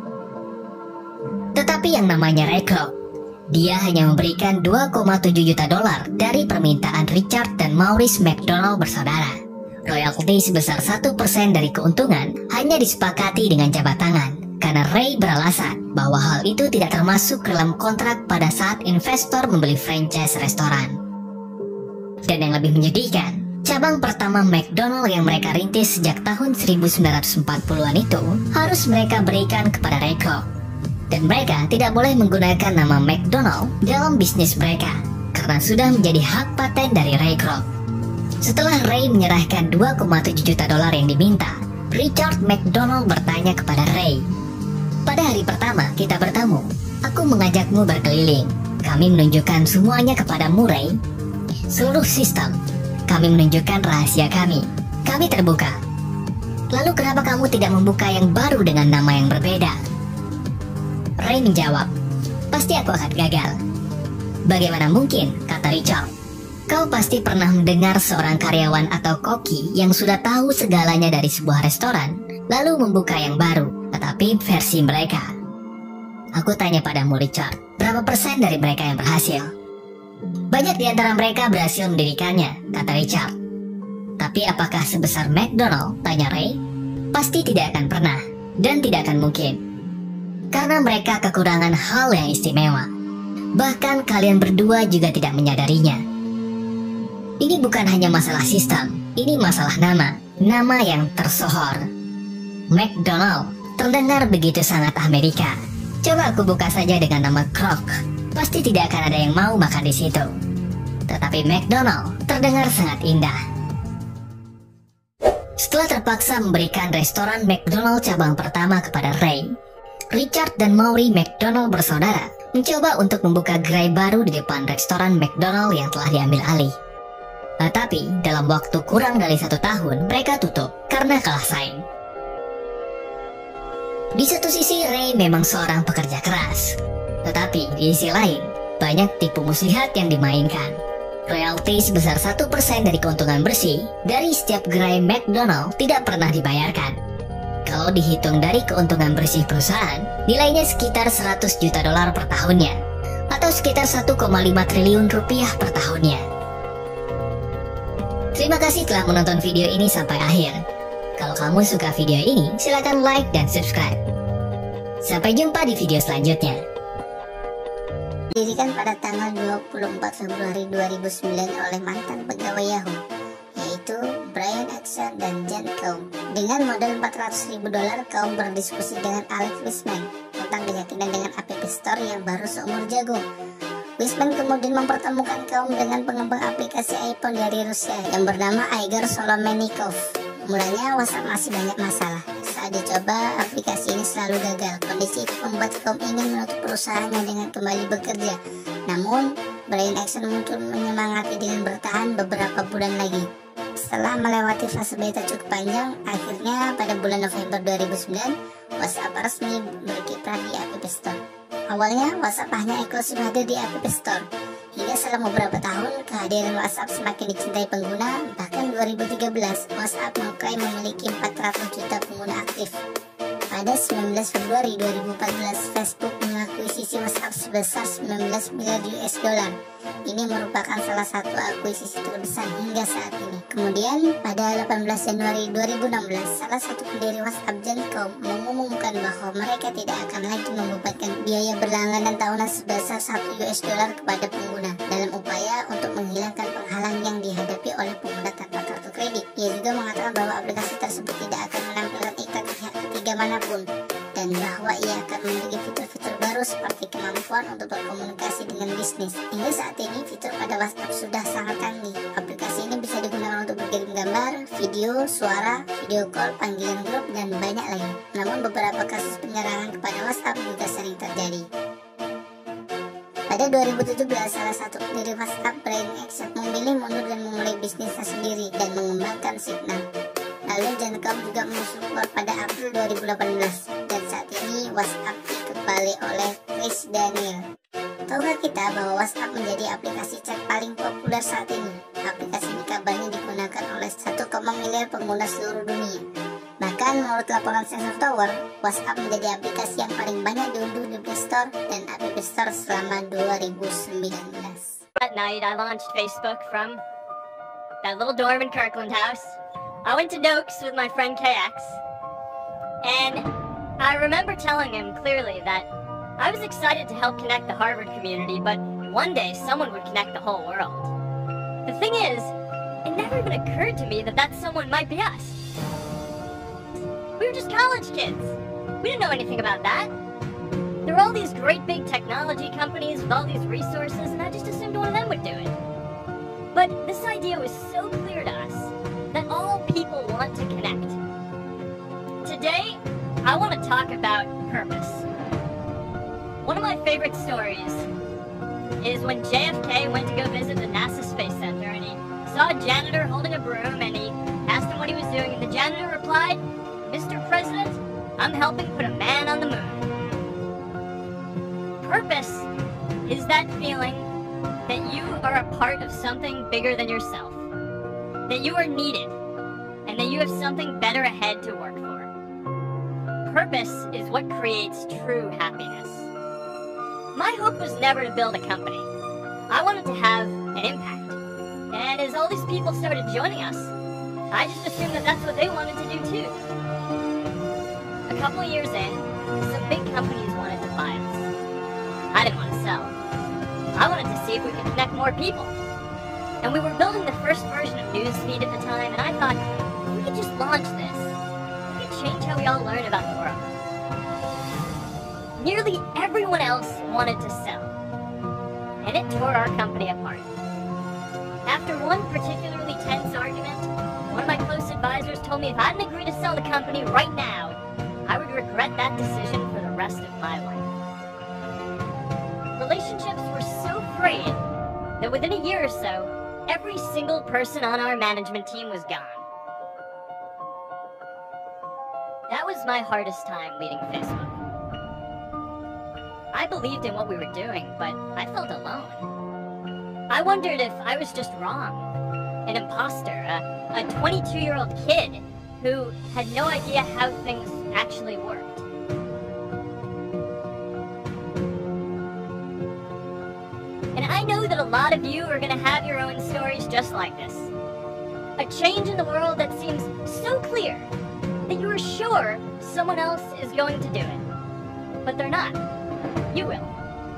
Tetapi yang namanya Ray Kroc, dia hanya memberikan dua koma tujuh juta dolar dari permintaan Richard dan Maurice McDonald bersaudara. Royalti sebesar satu persen dari keuntungan hanya disepakati dengan jabat tangan, karena Ray beralasan bahwa hal itu tidak termasuk dalam kontrak pada saat investor membeli franchise restoran. Dan yang lebih menyedihkan, cabang pertama McDonald yang mereka rintis sejak tahun seribu sembilan ratus empat puluhan itu harus mereka berikan kepada Ray Kroc. Dan mereka tidak boleh menggunakan nama McDonald dalam bisnis mereka karena sudah menjadi hak paten dari Ray Kroc. Setelah Ray menyerahkan dua koma tujuh juta dolar yang diminta, Richard McDonald bertanya kepada Ray, "Pada hari pertama kita bertemu, aku mengajakmu berkeliling. Kami menunjukkan semuanya kepadamu, Ray. Seluruh sistem. Kami menunjukkan rahasia kami. Kami terbuka. Lalu kenapa kamu tidak membuka yang baru dengan nama yang berbeda?" Ray menjawab, "Pasti aku akan gagal." "Bagaimana mungkin?" kata Richard. "Kau pasti pernah mendengar seorang karyawan atau koki yang sudah tahu segalanya dari sebuah restoran, lalu membuka yang baru, tetapi versi mereka." "Aku tanya padamu, Richard, berapa persen dari mereka yang berhasil?" "Banyak di antara mereka berhasil mendirikannya," kata Richard. "Tapi apakah sebesar McDonald?" tanya Ray. "Pasti tidak akan pernah, dan tidak akan mungkin. Karena mereka kekurangan hal yang istimewa. Bahkan kalian berdua juga tidak menyadarinya. Ini bukan hanya masalah sistem, ini masalah nama, nama yang tersohor. McDonald terdengar begitu sangat Amerika. Coba aku buka saja dengan nama Kroc. Pasti tidak akan ada yang mau makan di situ. Tetapi McDonald terdengar sangat indah." Setelah terpaksa memberikan restoran McDonald cabang pertama kepada Ray, Richard dan Maurice McDonald bersaudara mencoba untuk membuka gerai baru di depan restoran McDonald yang telah diambil alih. Tetapi dalam waktu kurang dari satu tahun mereka tutup karena kalah saing. Di satu sisi Ray memang seorang pekerja keras, tetapi di sisi lain banyak tipu muslihat yang dimainkan. Royalti sebesar satu persen dari keuntungan bersih dari setiap gerai McDonald tidak pernah dibayarkan. Kalau dihitung dari keuntungan bersih perusahaan, nilainya sekitar seratus juta dolar per tahunnya, atau sekitar satu koma lima triliun rupiah per tahunnya. Terima kasih telah menonton video ini sampai akhir. Kalau kamu suka video ini, silakan like dan subscribe. Sampai jumpa di video selanjutnya. Didirikan pada tanggal dua puluh empat Februari dua ribu sembilan oleh mantan pegawai Yahoo, yaitu Brian Acton dan Jan Koum. Dengan modal empat ratus ribu dolar, Koum berdiskusi dengan Alex Wiseman tentang keyakinan dengan App Store yang baru seumur jagung. Wiseman kemudian mempertemukan Koum dengan pengembang aplikasi iPhone dari Rusia yang bernama Igor Solomennikov. Mulanya WhatsApp masih banyak masalah. Saat dicoba, aplikasi ini selalu gagal. Kondisi itu membuat kaum ingin menutup perusahaannya dengan kembali bekerja. Namun, Brian Acton muncul menyemangati dengan bertahan beberapa bulan lagi. Setelah melewati fase beta cukup panjang, akhirnya pada bulan November dua ribu sembilan, WhatsApp resmi berkiprah di App Store. Awalnya, WhatsApp hanya eksklusif hadir di App Store. Hingga selama beberapa tahun, kehadiran WhatsApp semakin dicintai pengguna. Bahkan dua ribu tiga belas, WhatsApp mengklaim memiliki empat ratus juta pengguna aktif. Pada sembilan belas Februari dua ribu empat belas, Facebook mengakuisisi WhatsApp sebesar sembilan belas miliar U S dollar. Ini merupakan salah satu akuisisi terbesar hingga saat ini. Kemudian, pada delapan belas Januari dua ribu enam belas, salah satu pendiri WhatsApp, Jan Koum, mengumumkan bahwa mereka tidak akan lagi membebankan biaya berlangganan tahunan sebesar satu U S dollar kepada pengguna dalam upaya untuk menghilangkan penghalang yang dihadapi oleh pengguna tanpa kartu kredit. Ia juga mengatakan bahwa aplikasi tersebut tidak akan menampilkan iklan pihak ketiga manapun, dan bahwa ia akan memiliki fitur-fitur baru seperti kemampuan untuk berkomunikasi dengan bisnis. Hingga saat ini, fitur pada WhatsApp sudah sangat canggih. Aplikasi ini bisa digunakan untuk berkirim gambar, video, suara, video call, panggilan grup, dan banyak lagi. Namun beberapa kasus penyerangan kepada WhatsApp juga sering terjadi. Pada dua ribu tujuh belas, salah satu pendiri WhatsApp, Brian Acton, memilih mundur dan memulai bisnisnya sendiri dan mengembangkan Signal. Lalu Jan Koum juga menyusul keluar pada April dua ribu delapan belas, dan saat ini WhatsApp dikepali oleh Chris Daniel. Tahukah kita bahwa WhatsApp menjadi aplikasi chat paling populer saat ini? Aplikasi ini kabarnya digunakan oleh satu koma lima miliar pengguna seluruh dunia. Bahkan menurut laporan Sensor Tower, WhatsApp menjadi aplikasi yang paling banyak diunduh di Play Store dan App Store selama dua ribu sembilan belas. That night I launched Facebook from that little dorm in Kirkland House. I went to Noakes with my friend K X, and I remember telling him clearly that I was excited to help connect the Harvard community, but one day someone would connect the whole world. The thing is, it never even occurred to me that that someone might be us. We were just college kids. We didn't know anything about that. There were all these great big technology companies with all these resources, and I just assumed one of them would do it. But this idea was so clear to us that all people want to connect. Today, I want to talk about purpose. One of my favorite stories is when J F K went to go visit the NASA Space Center, and he saw a janitor holding a broom, and he asked him what he was doing, and the janitor replied, "Mister President, I'm helping put a man on the moon." Purpose is that feeling that you are a part of something bigger than yourself, that you are needed, and that you have something better ahead to work for. Purpose is what creates true happiness. My hope was never to build a company. I wanted to have an impact. And as all these people started joining us, I just assumed that that's what they wanted to do too. A couple of years in, some big companies wanted to buy us. I didn't want to sell. I wanted to see if we could connect more people. And we were building the first version of Newsfeed at the time, and I thought, if we could just launch this, we could change how we all learn about the world. Nearly everyone else wanted to sell, and it tore our company apart. After one particularly tense argument, one of my close advisors told me if I didn't agree to sell the company right now, I would regret that decision for the rest of my life. Relationships were so frayed that within a year or so, every single person on our management team was gone. That was my hardest time leading Facebook. I believed in what we were doing, but I felt alone. I wondered if I was just wrong, an imposter, a twenty-two-year-old kid who had no idea how things actually worked. And I know that a lot of you are going to have your own stories just like this. A change in the world that seems so clear that you are sure someone else is going to do it, but they're not. You will.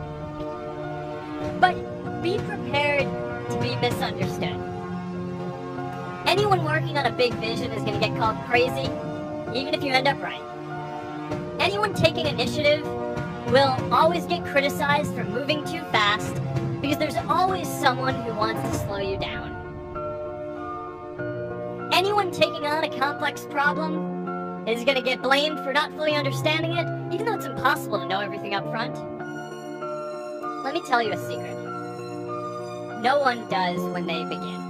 But be prepared to be misunderstood. Anyone working on a big vision is going to get called crazy, even if you end up right. Anyone taking initiative will always get criticized for moving too fast, because there's always someone who wants to slow you down. anyone taking on a complex problem is gonna get blamed for not fully understanding it, even though it's impossible to know everything up front. Let me tell you a secret. No one does when they begin.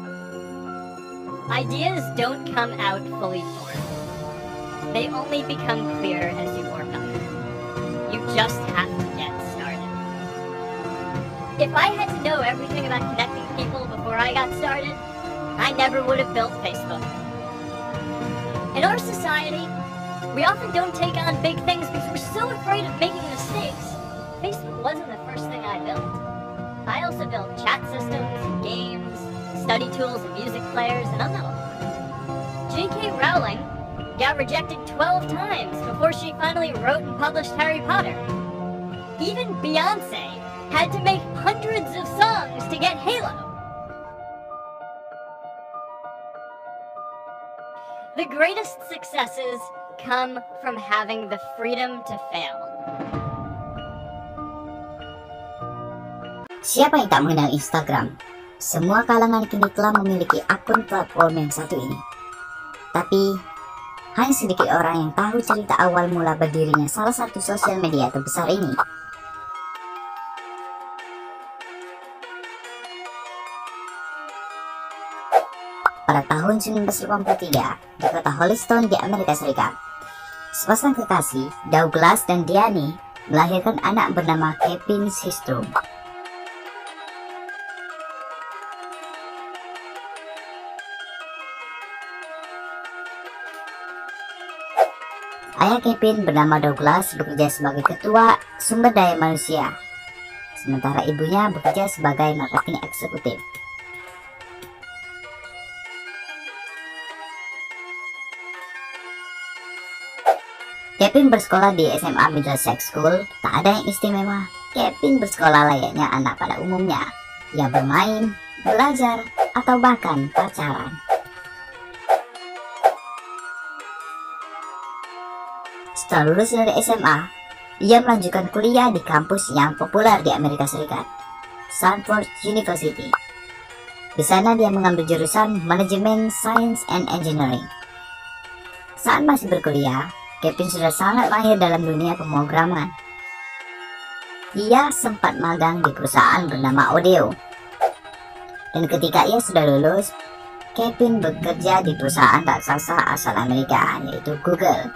Ideas don't come out fully formed. They only become clear as you work on them. You just have to get started. If I had to know everything about connecting people before I got started, I never would have built Facebook. In our society, we often don't take on big things because we're so afraid of making mistakes. Facebook wasn't the first thing I built. I also built chat systems and games, study tools and music players, and I'm not alone. J K Rowling got rejected twelve times before she finally wrote and published Harry Potter. Even Beyonce had to make hundreds of songs to get Halo. The greatest successes come from having the freedom to fail. Siapa yang tak mengenal Instagram? Semua kalangan kini telah memiliki akun platform yang satu ini. Tapi, hanya sedikit orang yang tahu cerita awal mula berdirinya salah satu sosial media terbesar ini. Pada tahun seribu sembilan ratus delapan puluh tiga, di kota Holliston di Amerika Serikat, sepasang kekasih, Douglas dan Diane, melahirkan anak bernama Kevin Systrom. Ayah Kevin bernama Douglas bekerja sebagai ketua sumber daya manusia, sementara ibunya bekerja sebagai marketing eksekutif. Kevin bersekolah di S M A Middlesex School. Tak ada yang istimewa. Kevin bersekolah layaknya anak pada umumnya, yang bermain, belajar, atau bahkan pacaran. Setelah lulus dari S M A, ia melanjutkan kuliah di kampus yang populer di Amerika Serikat, Stanford University. Di sana dia mengambil jurusan Manajemen Science and Engineering. Saat masih berkuliah, Kevin sudah sangat mahir dalam dunia pemrograman. Ia sempat magang di perusahaan bernama Odeo. Dan ketika ia sudah lulus, Kevin bekerja di perusahaan raksasa asal Amerika, yaitu Google.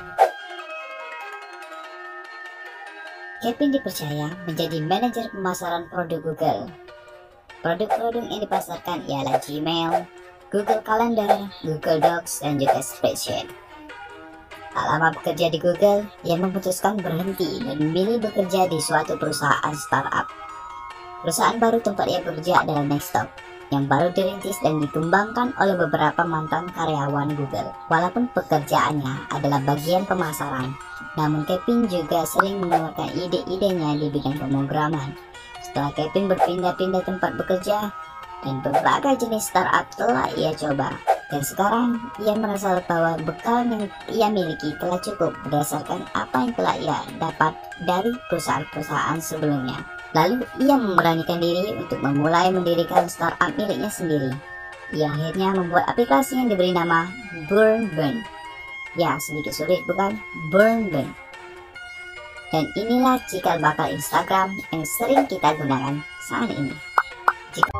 Kevin dipercaya menjadi manajer pemasaran produk Google. Produk-produk yang dipasarkan ialah Gmail, Google Calendar, Google Docs, dan juga Spreadsheet. Tak lama bekerja di Google, ia memutuskan berhenti dan memilih bekerja di suatu perusahaan startup. Perusahaan baru tempat ia bekerja adalah Nextdoor, yang baru dirintis dan dikembangkan oleh beberapa mantan karyawan Google. Walaupun pekerjaannya adalah bagian pemasaran, namun Kevin juga sering mengeluarkan ide-idenya di bidang pemrograman. Setelah Kevin berpindah-pindah tempat bekerja, dan berbagai jenis startup telah ia coba, dan sekarang ia merasa bahwa bekal yang ia miliki telah cukup berdasarkan apa yang telah ia dapat dari perusahaan-perusahaan sebelumnya. Lalu ia memberanikan diri untuk memulai mendirikan startup miliknya sendiri. Ia akhirnya membuat aplikasi yang diberi nama Burnburn. Ya, sedikit sulit bukan? Burnburn. Dan inilah cikal bakal Instagram yang sering kita gunakan saat ini. Jika...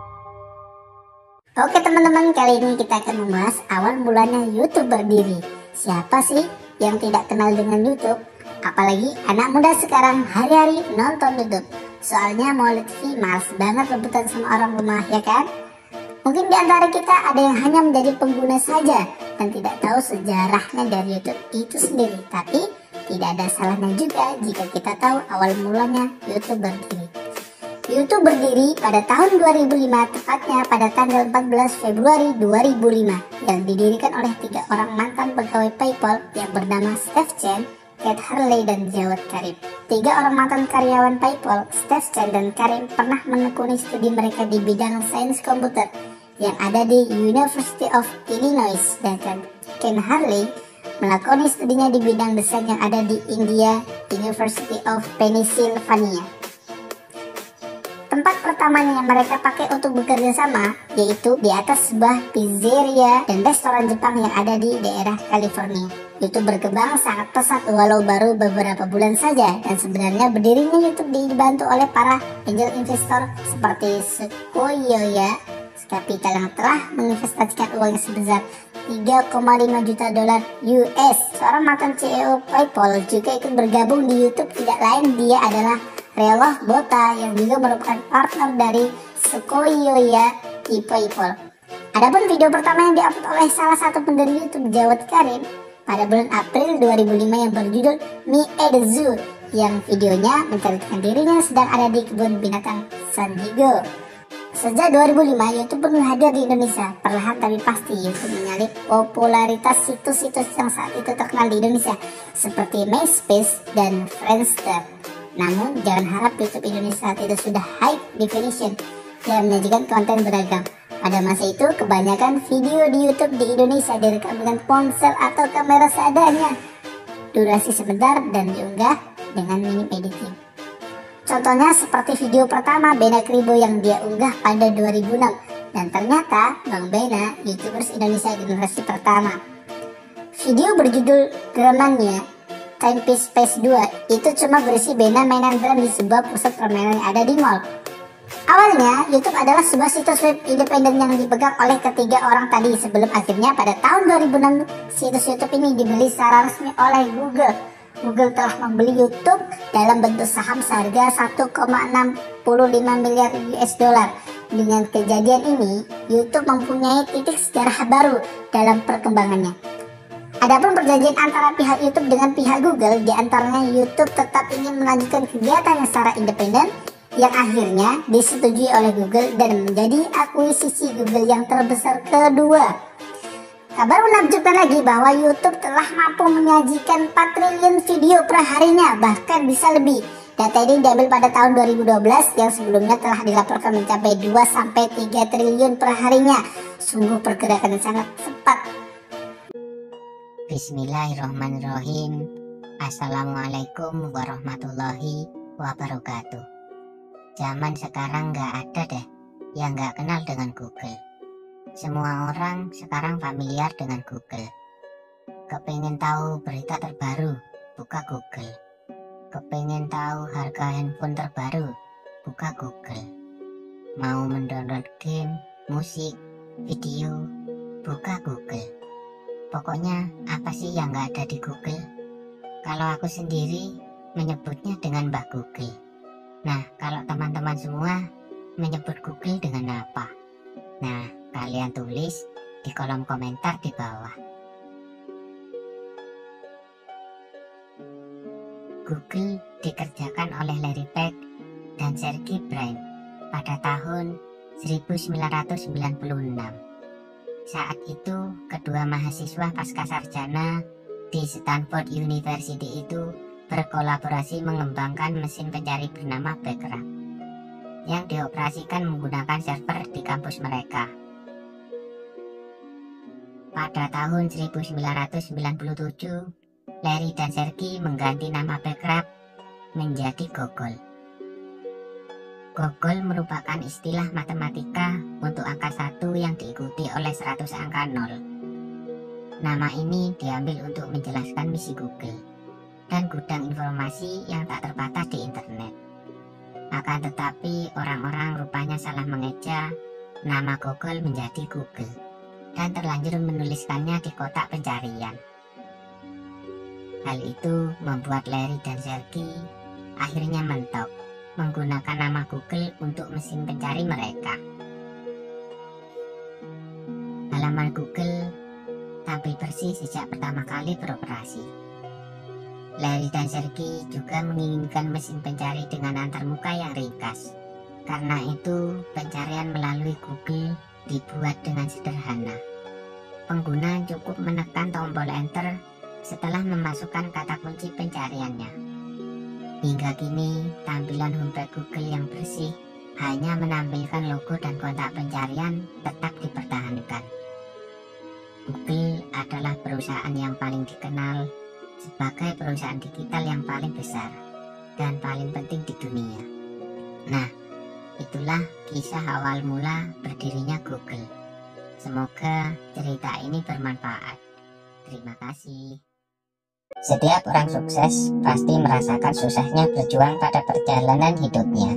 Oke teman-teman, kali ini kita akan membahas awal mulanya YouTube berdiri. Siapa sih yang tidak kenal dengan YouTube? Apalagi anak muda sekarang hari-hari nonton YouTube. Soalnya mau Lutfi males banget rebutan sama orang rumah, ya kan? Mungkin di antara kita ada yang hanya menjadi pengguna saja dan tidak tahu sejarahnya dari YouTube itu sendiri. Tapi tidak ada salahnya juga jika kita tahu awal mulanya YouTube berdiri. YouTube berdiri pada tahun dua ribu lima, tepatnya pada tanggal empat belas Februari dua ribu lima, yang didirikan oleh tiga orang mantan pegawai PayPal yang bernama Steve Chen, Kate Hurley, dan Jawed Karim. Tiga orang mantan karyawan PayPal, Steve Chen dan Karim, pernah menekuni studi mereka di bidang sains komputer yang ada di University of Illinois, dan Ken Hurley melakoni studinya di bidang desain yang ada di India, University of Pennsylvania. Tempat pertama utamanya yang mereka pakai untuk bekerja sama yaitu di atas sebuah pizzeria dan restoran Jepang yang ada di daerah California. YouTube berkembang sangat pesat walau baru beberapa bulan saja, dan sebenarnya berdirinya YouTube dibantu oleh para angel investor seperti Sequoia Capital yang telah menginvestasikan uang sebesar tiga koma lima juta dolar U S. Seorang mantan C E O PayPal juga ikut bergabung di YouTube, tidak lain dia adalah Reloh Bota yang juga merupakan partner dari Sequoia di PayPal. Adapun video pertama yang diupload oleh salah satu pendiri YouTube, Jawad Karim, pada bulan April dua ribu lima yang berjudul Me at the Zoo, yang videonya menceritakan dirinya sedang ada di kebun binatang San Diego. Sejak dua ribu lima, YouTube pun hadir di Indonesia. Perlahan tapi pasti YouTube menyalip popularitas situs-situs yang saat itu terkenal di Indonesia seperti MySpace dan Friendster. Namun jangan harap YouTube Indonesia saat itu sudah high definition dan menyajikan konten beragam. Pada masa itu kebanyakan video di YouTube di Indonesia direkam dengan ponsel atau kamera seadanya, durasi sebentar dan diunggah dengan minim editing. Contohnya seperti video pertama Bena Kribo yang dia unggah pada dua ribu enam, dan ternyata Bang Bena YouTubers Indonesia generasi pertama. Video berjudul Dramanya Time Piece Phase dua itu cuma berisi Bena mainan drum di sebuah pusat permainan yang ada di mall. Awalnya YouTube adalah sebuah situs web independen yang dipegang oleh ketiga orang tadi, sebelum akhirnya pada tahun dua ribu enam situs YouTube ini dibeli secara resmi oleh Google. Google telah membeli YouTube dalam bentuk saham seharga satu koma enam lima miliar U S dollar. Dengan kejadian ini, YouTube mempunyai titik sejarah baru dalam perkembangannya. Adapun perjanjian antara pihak YouTube dengan pihak Google, diantaranya YouTube tetap ingin melanjutkan kegiatannya secara independen, yang akhirnya disetujui oleh Google dan menjadi akuisisi Google yang terbesar kedua. Kabar menakjubkan lagi bahwa YouTube telah mampu menyajikan empat triliun video per harinya, bahkan bisa lebih. Data ini diambil pada tahun dua ribu dua belas yang sebelumnya telah dilaporkan mencapai dua sampai tiga triliun per harinya. Sungguh pergerakan yang sangat cepat. Bismillahirrahmanirrahim. Assalamualaikum warahmatullahi wabarakatuh. Zaman sekarang nggak ada deh yang nggak kenal dengan Google. Semua orang sekarang familiar dengan Google. Kepengen tahu berita terbaru, buka Google. Kepengen tahu harga handphone terbaru, buka Google. Mau mendownload game, musik, video, buka Google. Pokoknya apa sih yang nggak ada di Google? Kalau aku sendiri menyebutnya dengan Mbah Google. Nah, kalau teman-teman semua menyebut Google dengan apa? Nah, kalian tulis di kolom komentar di bawah. Google dikerjakan oleh Larry Page dan Sergey Brin pada tahun seribu sembilan ratus sembilan puluh enam. Saat itu, kedua mahasiswa pascasarjana di Stanford University itu berkolaborasi mengembangkan mesin pencari bernama Backrub yang dioperasikan menggunakan server di kampus mereka. Pada tahun seribu sembilan ratus sembilan puluh tujuh, Larry dan Sergey mengganti nama Backrub menjadi Gogol. Gogol merupakan istilah matematika untuk angka satu yang diikuti oleh seratus angka nol. Nama ini diambil untuk menjelaskan misi Google dan gudang informasi yang tak terbatas di internet. Akan tetapi orang-orang rupanya salah mengeja nama Gogol menjadi Google dan terlanjur menuliskannya di kotak pencarian. Hal itu membuat Larry dan Sergey akhirnya mentok menggunakan nama Google untuk mesin pencari mereka. Halaman Google tampil bersih sejak pertama kali beroperasi. Larry dan Sergey juga menginginkan mesin pencari dengan antarmuka yang ringkas. Karena itu, pencarian melalui Google dibuat dengan sederhana. Pengguna cukup menekan tombol Enter setelah memasukkan kata kunci pencariannya. Hingga kini, tampilan homepage Google yang bersih hanya menampilkan logo dan kontak pencarian tetap dipertahankan. Google adalah perusahaan yang paling dikenal sebagai perusahaan digital yang paling besar dan paling penting di dunia. Nah, itulah kisah awal mula berdirinya Google. Semoga cerita ini bermanfaat. Terima kasih. Setiap orang sukses pasti merasakan susahnya berjuang pada perjalanan hidupnya.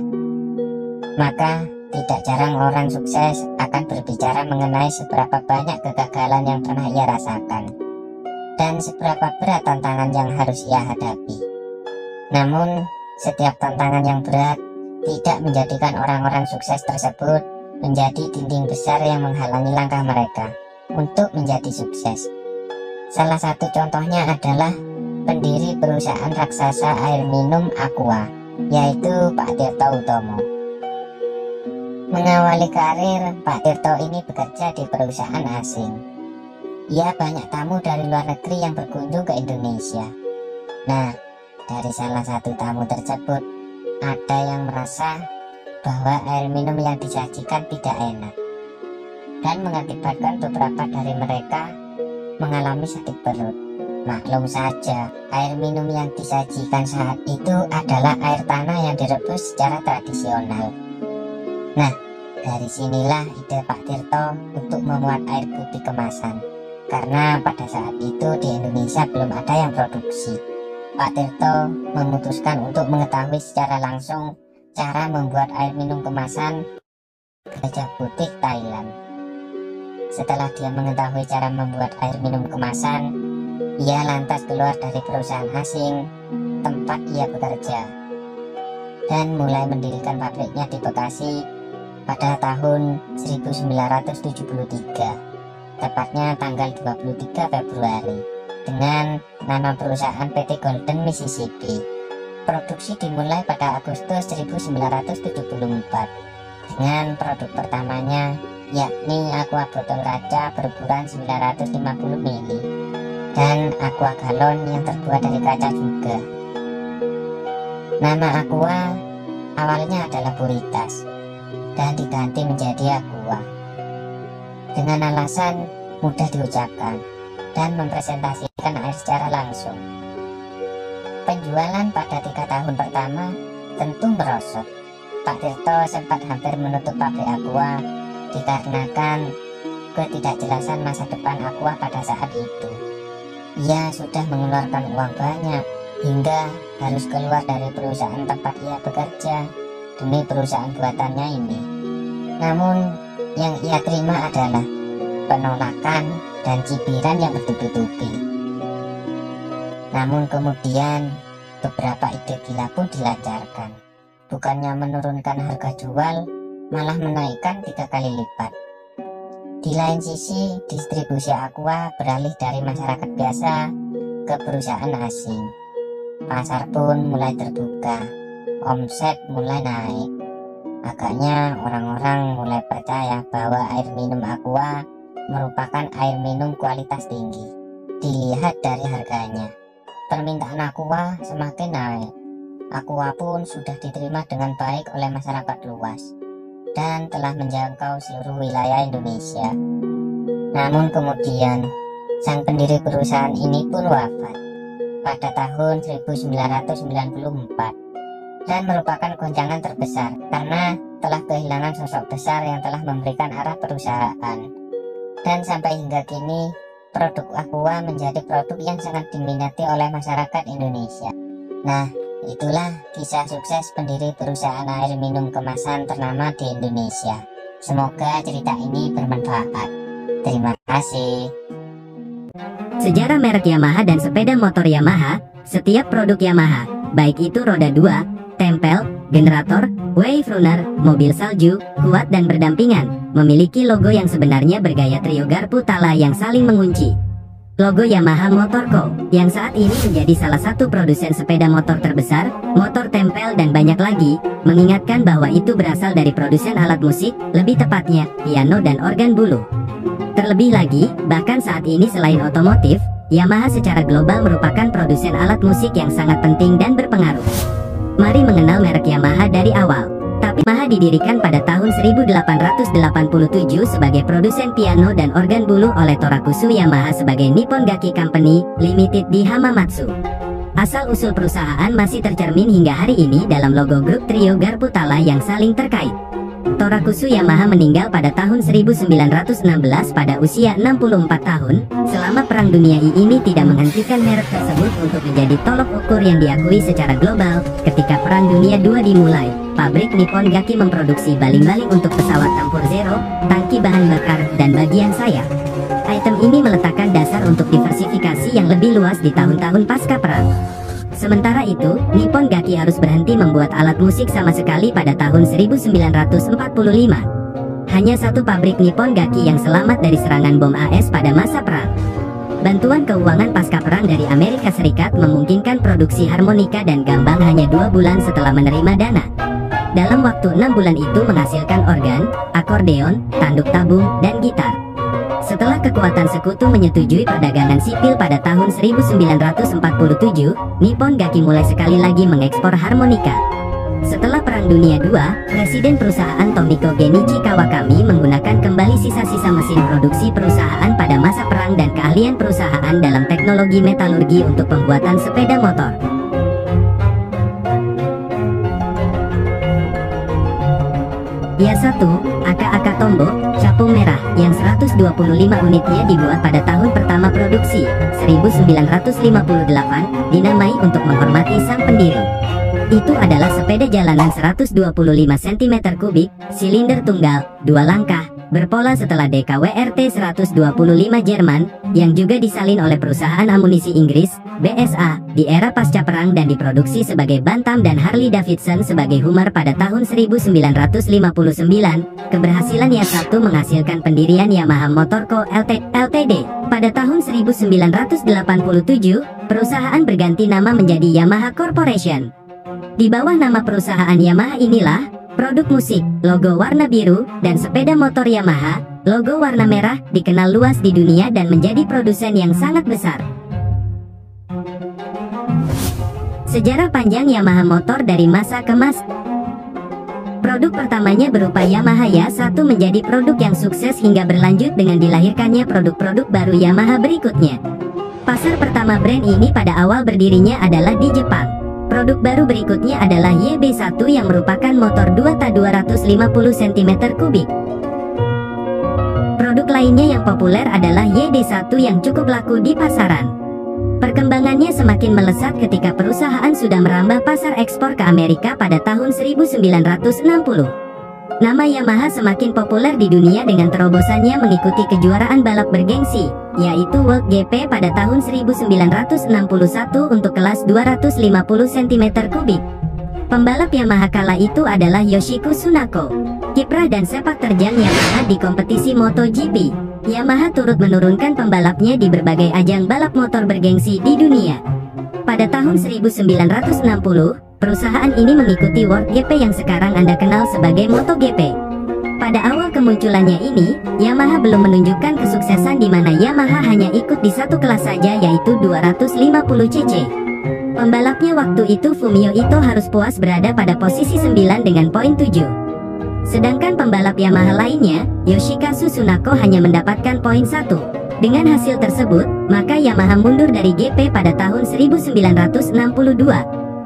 Maka tidak jarang orang sukses akan berbicara mengenai seberapa banyak kegagalan yang pernah ia rasakan dan seberapa berat tantangan yang harus ia hadapi. Namun, setiap tantangan yang berat tidak menjadikan orang-orang sukses tersebut menjadi dinding besar yang menghalangi langkah mereka untuk menjadi sukses. Salah satu contohnya adalah pendiri perusahaan raksasa air minum Aqua, yaitu Pak Tirto Utomo. Mengawali karir, Pak Tirto ini bekerja di perusahaan asing. Ia banyak tamu dari luar negeri yang berkunjung ke Indonesia. Nah, dari salah satu tamu tersebut, ada yang merasa bahwa air minum yang disajikan tidak enak, dan mengakibatkan beberapa dari mereka mengalami sakit perut. Maklum saja, air minum yang disajikan saat itu adalah air tanah yang direbus secara tradisional. Nah, dari sinilah ide Pak Tirto untuk membuat air putih kemasan, karena pada saat itu di Indonesia belum ada yang produksi. Pak Tirto memutuskan untuk mengetahui secara langsung cara membuat air minum kemasan Gajah Putih Thailand. Setelah dia mengetahui cara membuat air minum kemasan, ia lantas keluar dari perusahaan asing tempat ia bekerja dan mulai mendirikan pabriknya di Bekasi pada tahun seribu sembilan ratus tujuh puluh tiga, tepatnya tanggal dua puluh tiga Februari, dengan nama perusahaan P T Golden Mississippi. Produksi dimulai pada Agustus seribu sembilan ratus tujuh puluh empat dengan produk pertamanya, yakni aqua botol kaca berukuran sembilan ratus lima puluh mililiter dan aqua galon yang terbuat dari kaca juga. Nama aqua awalnya adalah Puritas dan diganti menjadi Aqua dengan alasan mudah diucapkan dan mempresentasikan air secara langsung. Penjualan pada tiga tahun pertama tentu merosot. Pak Tirto sempat hampir menutup pabrik Aqua dikarenakan ketidakjelasan masa depan Aqua pada saat itu. Ia sudah mengeluarkan uang banyak hingga harus keluar dari perusahaan tempat ia bekerja demi perusahaan buatannya ini. Namun yang ia terima adalah penolakan dan cibiran yang bertubi-tubi. Namun kemudian beberapa ide gila pun dilancarkan. Bukannya menurunkan harga jual, malah menaikkan tiga kali lipat. Di lain sisi, distribusi Aqua beralih dari masyarakat biasa ke perusahaan asing. Pasar pun mulai terbuka, omset mulai naik. Agaknya orang-orang mulai percaya bahwa air minum Aqua merupakan air minum kualitas tinggi. Dilihat dari harganya, permintaan Aqua semakin naik. Aqua pun sudah diterima dengan baik oleh masyarakat luas dan telah menjangkau seluruh wilayah Indonesia. Namun kemudian, sang pendiri perusahaan ini pun wafat pada tahun seribu sembilan ratus sembilan puluh empat dan merupakan goncangan terbesar karena telah kehilangan sosok besar yang telah memberikan arah perusahaan. Dan sampai hingga kini, produk Aqua menjadi produk yang sangat diminati oleh masyarakat Indonesia. Nah, itulah kisah sukses pendiri perusahaan air minum kemasan ternama di Indonesia. Semoga cerita ini bermanfaat. Terima kasih. Sejarah merek Yamaha dan sepeda motor Yamaha. Setiap produk Yamaha, baik itu roda dua, tempel, generator, wave runner, mobil salju, kuat dan berdampingan, memiliki logo yang sebenarnya bergaya trio garpu tala yang saling mengunci. Logo Yamaha Motor Co. yang saat ini menjadi salah satu produsen sepeda motor terbesar, motor tempel dan banyak lagi, mengingatkan bahwa itu berasal dari produsen alat musik, lebih tepatnya, piano dan organ bulu. Terlebih lagi, bahkan saat ini selain otomotif, Yamaha secara global merupakan produsen alat musik yang sangat penting dan berpengaruh. Mari mengenal merek Yamaha dari awal. Tapi Yamaha didirikan pada tahun seribu delapan ratus delapan puluh tujuh sebagai produsen piano dan organ bulu oleh Torakusu Yamaha sebagai Nippon Gaki Company Limited di Hamamatsu. Asal-usul perusahaan masih tercermin hingga hari ini dalam logo grup trio garpu tala yang saling terkait. Torakusu Yamaha meninggal pada tahun seribu sembilan ratus enam belas pada usia enam puluh empat tahun. Selama Perang Dunia I ini tidak menghentikan merek tersebut untuk menjadi tolok ukur yang diakui secara global. Ketika Perang Dunia kedua dimulai, pabrik Nippon Gaki memproduksi baling-baling untuk pesawat tempur Zero, tangki bahan bakar, dan bagian sayap. Item ini meletakkan dasar untuk diversifikasi yang lebih luas di tahun-tahun pasca perang. Sementara itu, Nippon Gaki harus berhenti membuat alat musik sama sekali pada tahun seribu sembilan ratus empat puluh lima. Hanya satu pabrik Nippon Gaki yang selamat dari serangan bom A S pada masa perang. Bantuan keuangan pasca perang dari Amerika Serikat memungkinkan produksi harmonika dan gambang hanya dua bulan setelah menerima dana. Dalam waktu enam bulan itu menghasilkan organ, akordeon, tanduk tabung, dan gitar. Setelah kekuatan sekutu menyetujui perdagangan sipil pada tahun seribu sembilan ratus empat puluh tujuh, Nippon Gaki mulai sekali lagi mengekspor harmonika. Setelah Perang Dunia kedua, Presiden perusahaan Tomiko Genichi Kawakami menggunakan kembali sisa-sisa mesin produksi perusahaan pada masa perang dan keahlian perusahaan dalam teknologi metalurgi untuk pembuatan sepeda motor. Dia satu, Aka Aka Tombo, capung merah, yang seratus dua puluh lima unitnya dibuat pada tahun pertama produksi, seribu sembilan ratus lima puluh delapan, dinamai untuk menghormati sang pendiri. Itu adalah sepeda jalanan seratus dua puluh lima sentimeter kubik, silinder tunggal, dua langkah, berpola setelah D K W R T seratus dua puluh lima Jerman, yang juga disalin oleh perusahaan amunisi Inggris, B S A, di era pasca perang dan diproduksi sebagai Bantam dan Harley Davidson sebagai Hummer pada tahun seribu sembilan ratus lima puluh sembilan. Keberhasilan yang satu menghasilkan pendirian Yamaha Motor Co. Ltd. Pada tahun seribu sembilan ratus delapan puluh tujuh, perusahaan berganti nama menjadi Yamaha Corporation. Di bawah nama perusahaan Yamaha inilah, produk musik, logo warna biru, dan sepeda motor Yamaha, logo warna merah, dikenal luas di dunia dan menjadi produsen yang sangat besar. Sejarah panjang Yamaha motor dari masa ke masa. Produk pertamanya berupa Yamaha Y satu menjadi produk yang sukses hingga berlanjut dengan dilahirkannya produk-produk baru Yamaha berikutnya. Pasar pertama brand ini pada awal berdirinya adalah di Jepang. Produk baru berikutnya adalah Y B satu yang merupakan motor dua tak dua ratus lima puluh sentimeter kubik. Produk lainnya yang populer adalah Y D satu yang cukup laku di pasaran. Perkembangannya semakin melesat ketika perusahaan sudah merambah pasar ekspor ke Amerika pada tahun seribu sembilan ratus enam puluh. Nama Yamaha semakin populer di dunia dengan terobosannya mengikuti kejuaraan balap bergengsi, yaitu World G P pada tahun seribu sembilan ratus enam puluh satu untuk kelas dua ratus lima puluh sentimeter kubik. Pembalap Yamaha kala itu adalah Yoshiko Tsunako, kiprah dan sepak terjang Yamaha di kompetisi MotoGP. Yamaha turut menurunkan pembalapnya di berbagai ajang balap motor bergengsi di dunia. Pada tahun seribu sembilan ratus enam puluh, perusahaan ini mengikuti World G P yang sekarang Anda kenal sebagai MotoGP. Pada awal kemunculannya ini, Yamaha belum menunjukkan kesuksesan di mana Yamaha hanya ikut di satu kelas saja, yaitu dua ratus lima puluh cc. Pembalapnya waktu itu Fumio Ito harus puas berada pada posisi sembilan dengan poin tujuh. Sedangkan pembalap Yamaha lainnya, Yoshikazu Tsunako hanya mendapatkan poin satu. Dengan hasil tersebut, maka Yamaha mundur dari G P pada tahun seribu sembilan ratus enam puluh dua.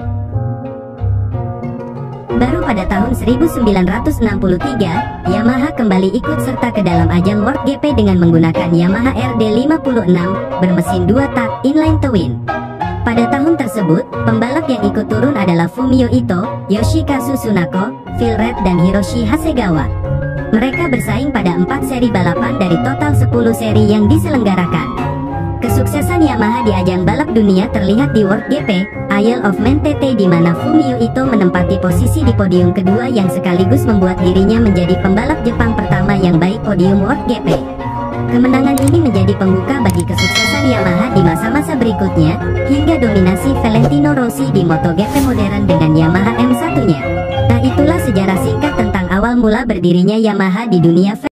Baru pada tahun seribu sembilan ratus enam puluh tiga, Yamaha kembali ikut serta ke dalam ajang World G P dengan menggunakan Yamaha R D lima puluh enam bermesin dua tak inline twin. Pada tahun tersebut, pembalap yang ikut turun adalah Fumio Ito, Yoshikazu Tsunako, Phil Read, dan Hiroshi Hasegawa. Mereka bersaing pada empat seri balapan dari total sepuluh seri yang diselenggarakan. Kesuksesan Yamaha di ajang balap dunia terlihat di World G P, Isle of Man T T, di mana Fumio Ito menempati posisi di podium kedua yang sekaligus membuat dirinya menjadi pembalap Jepang pertama yang baik podium World G P. Kemenangan ini menjadi pembuka bagi kesuksesan Yamaha di masa-masa berikutnya, hingga dominasi Valentino Rossi di MotoGP modern dengan Yamaha M satu-nya. Nah, itulah sejarah singkat tentang awal mula berdirinya Yamaha di dunia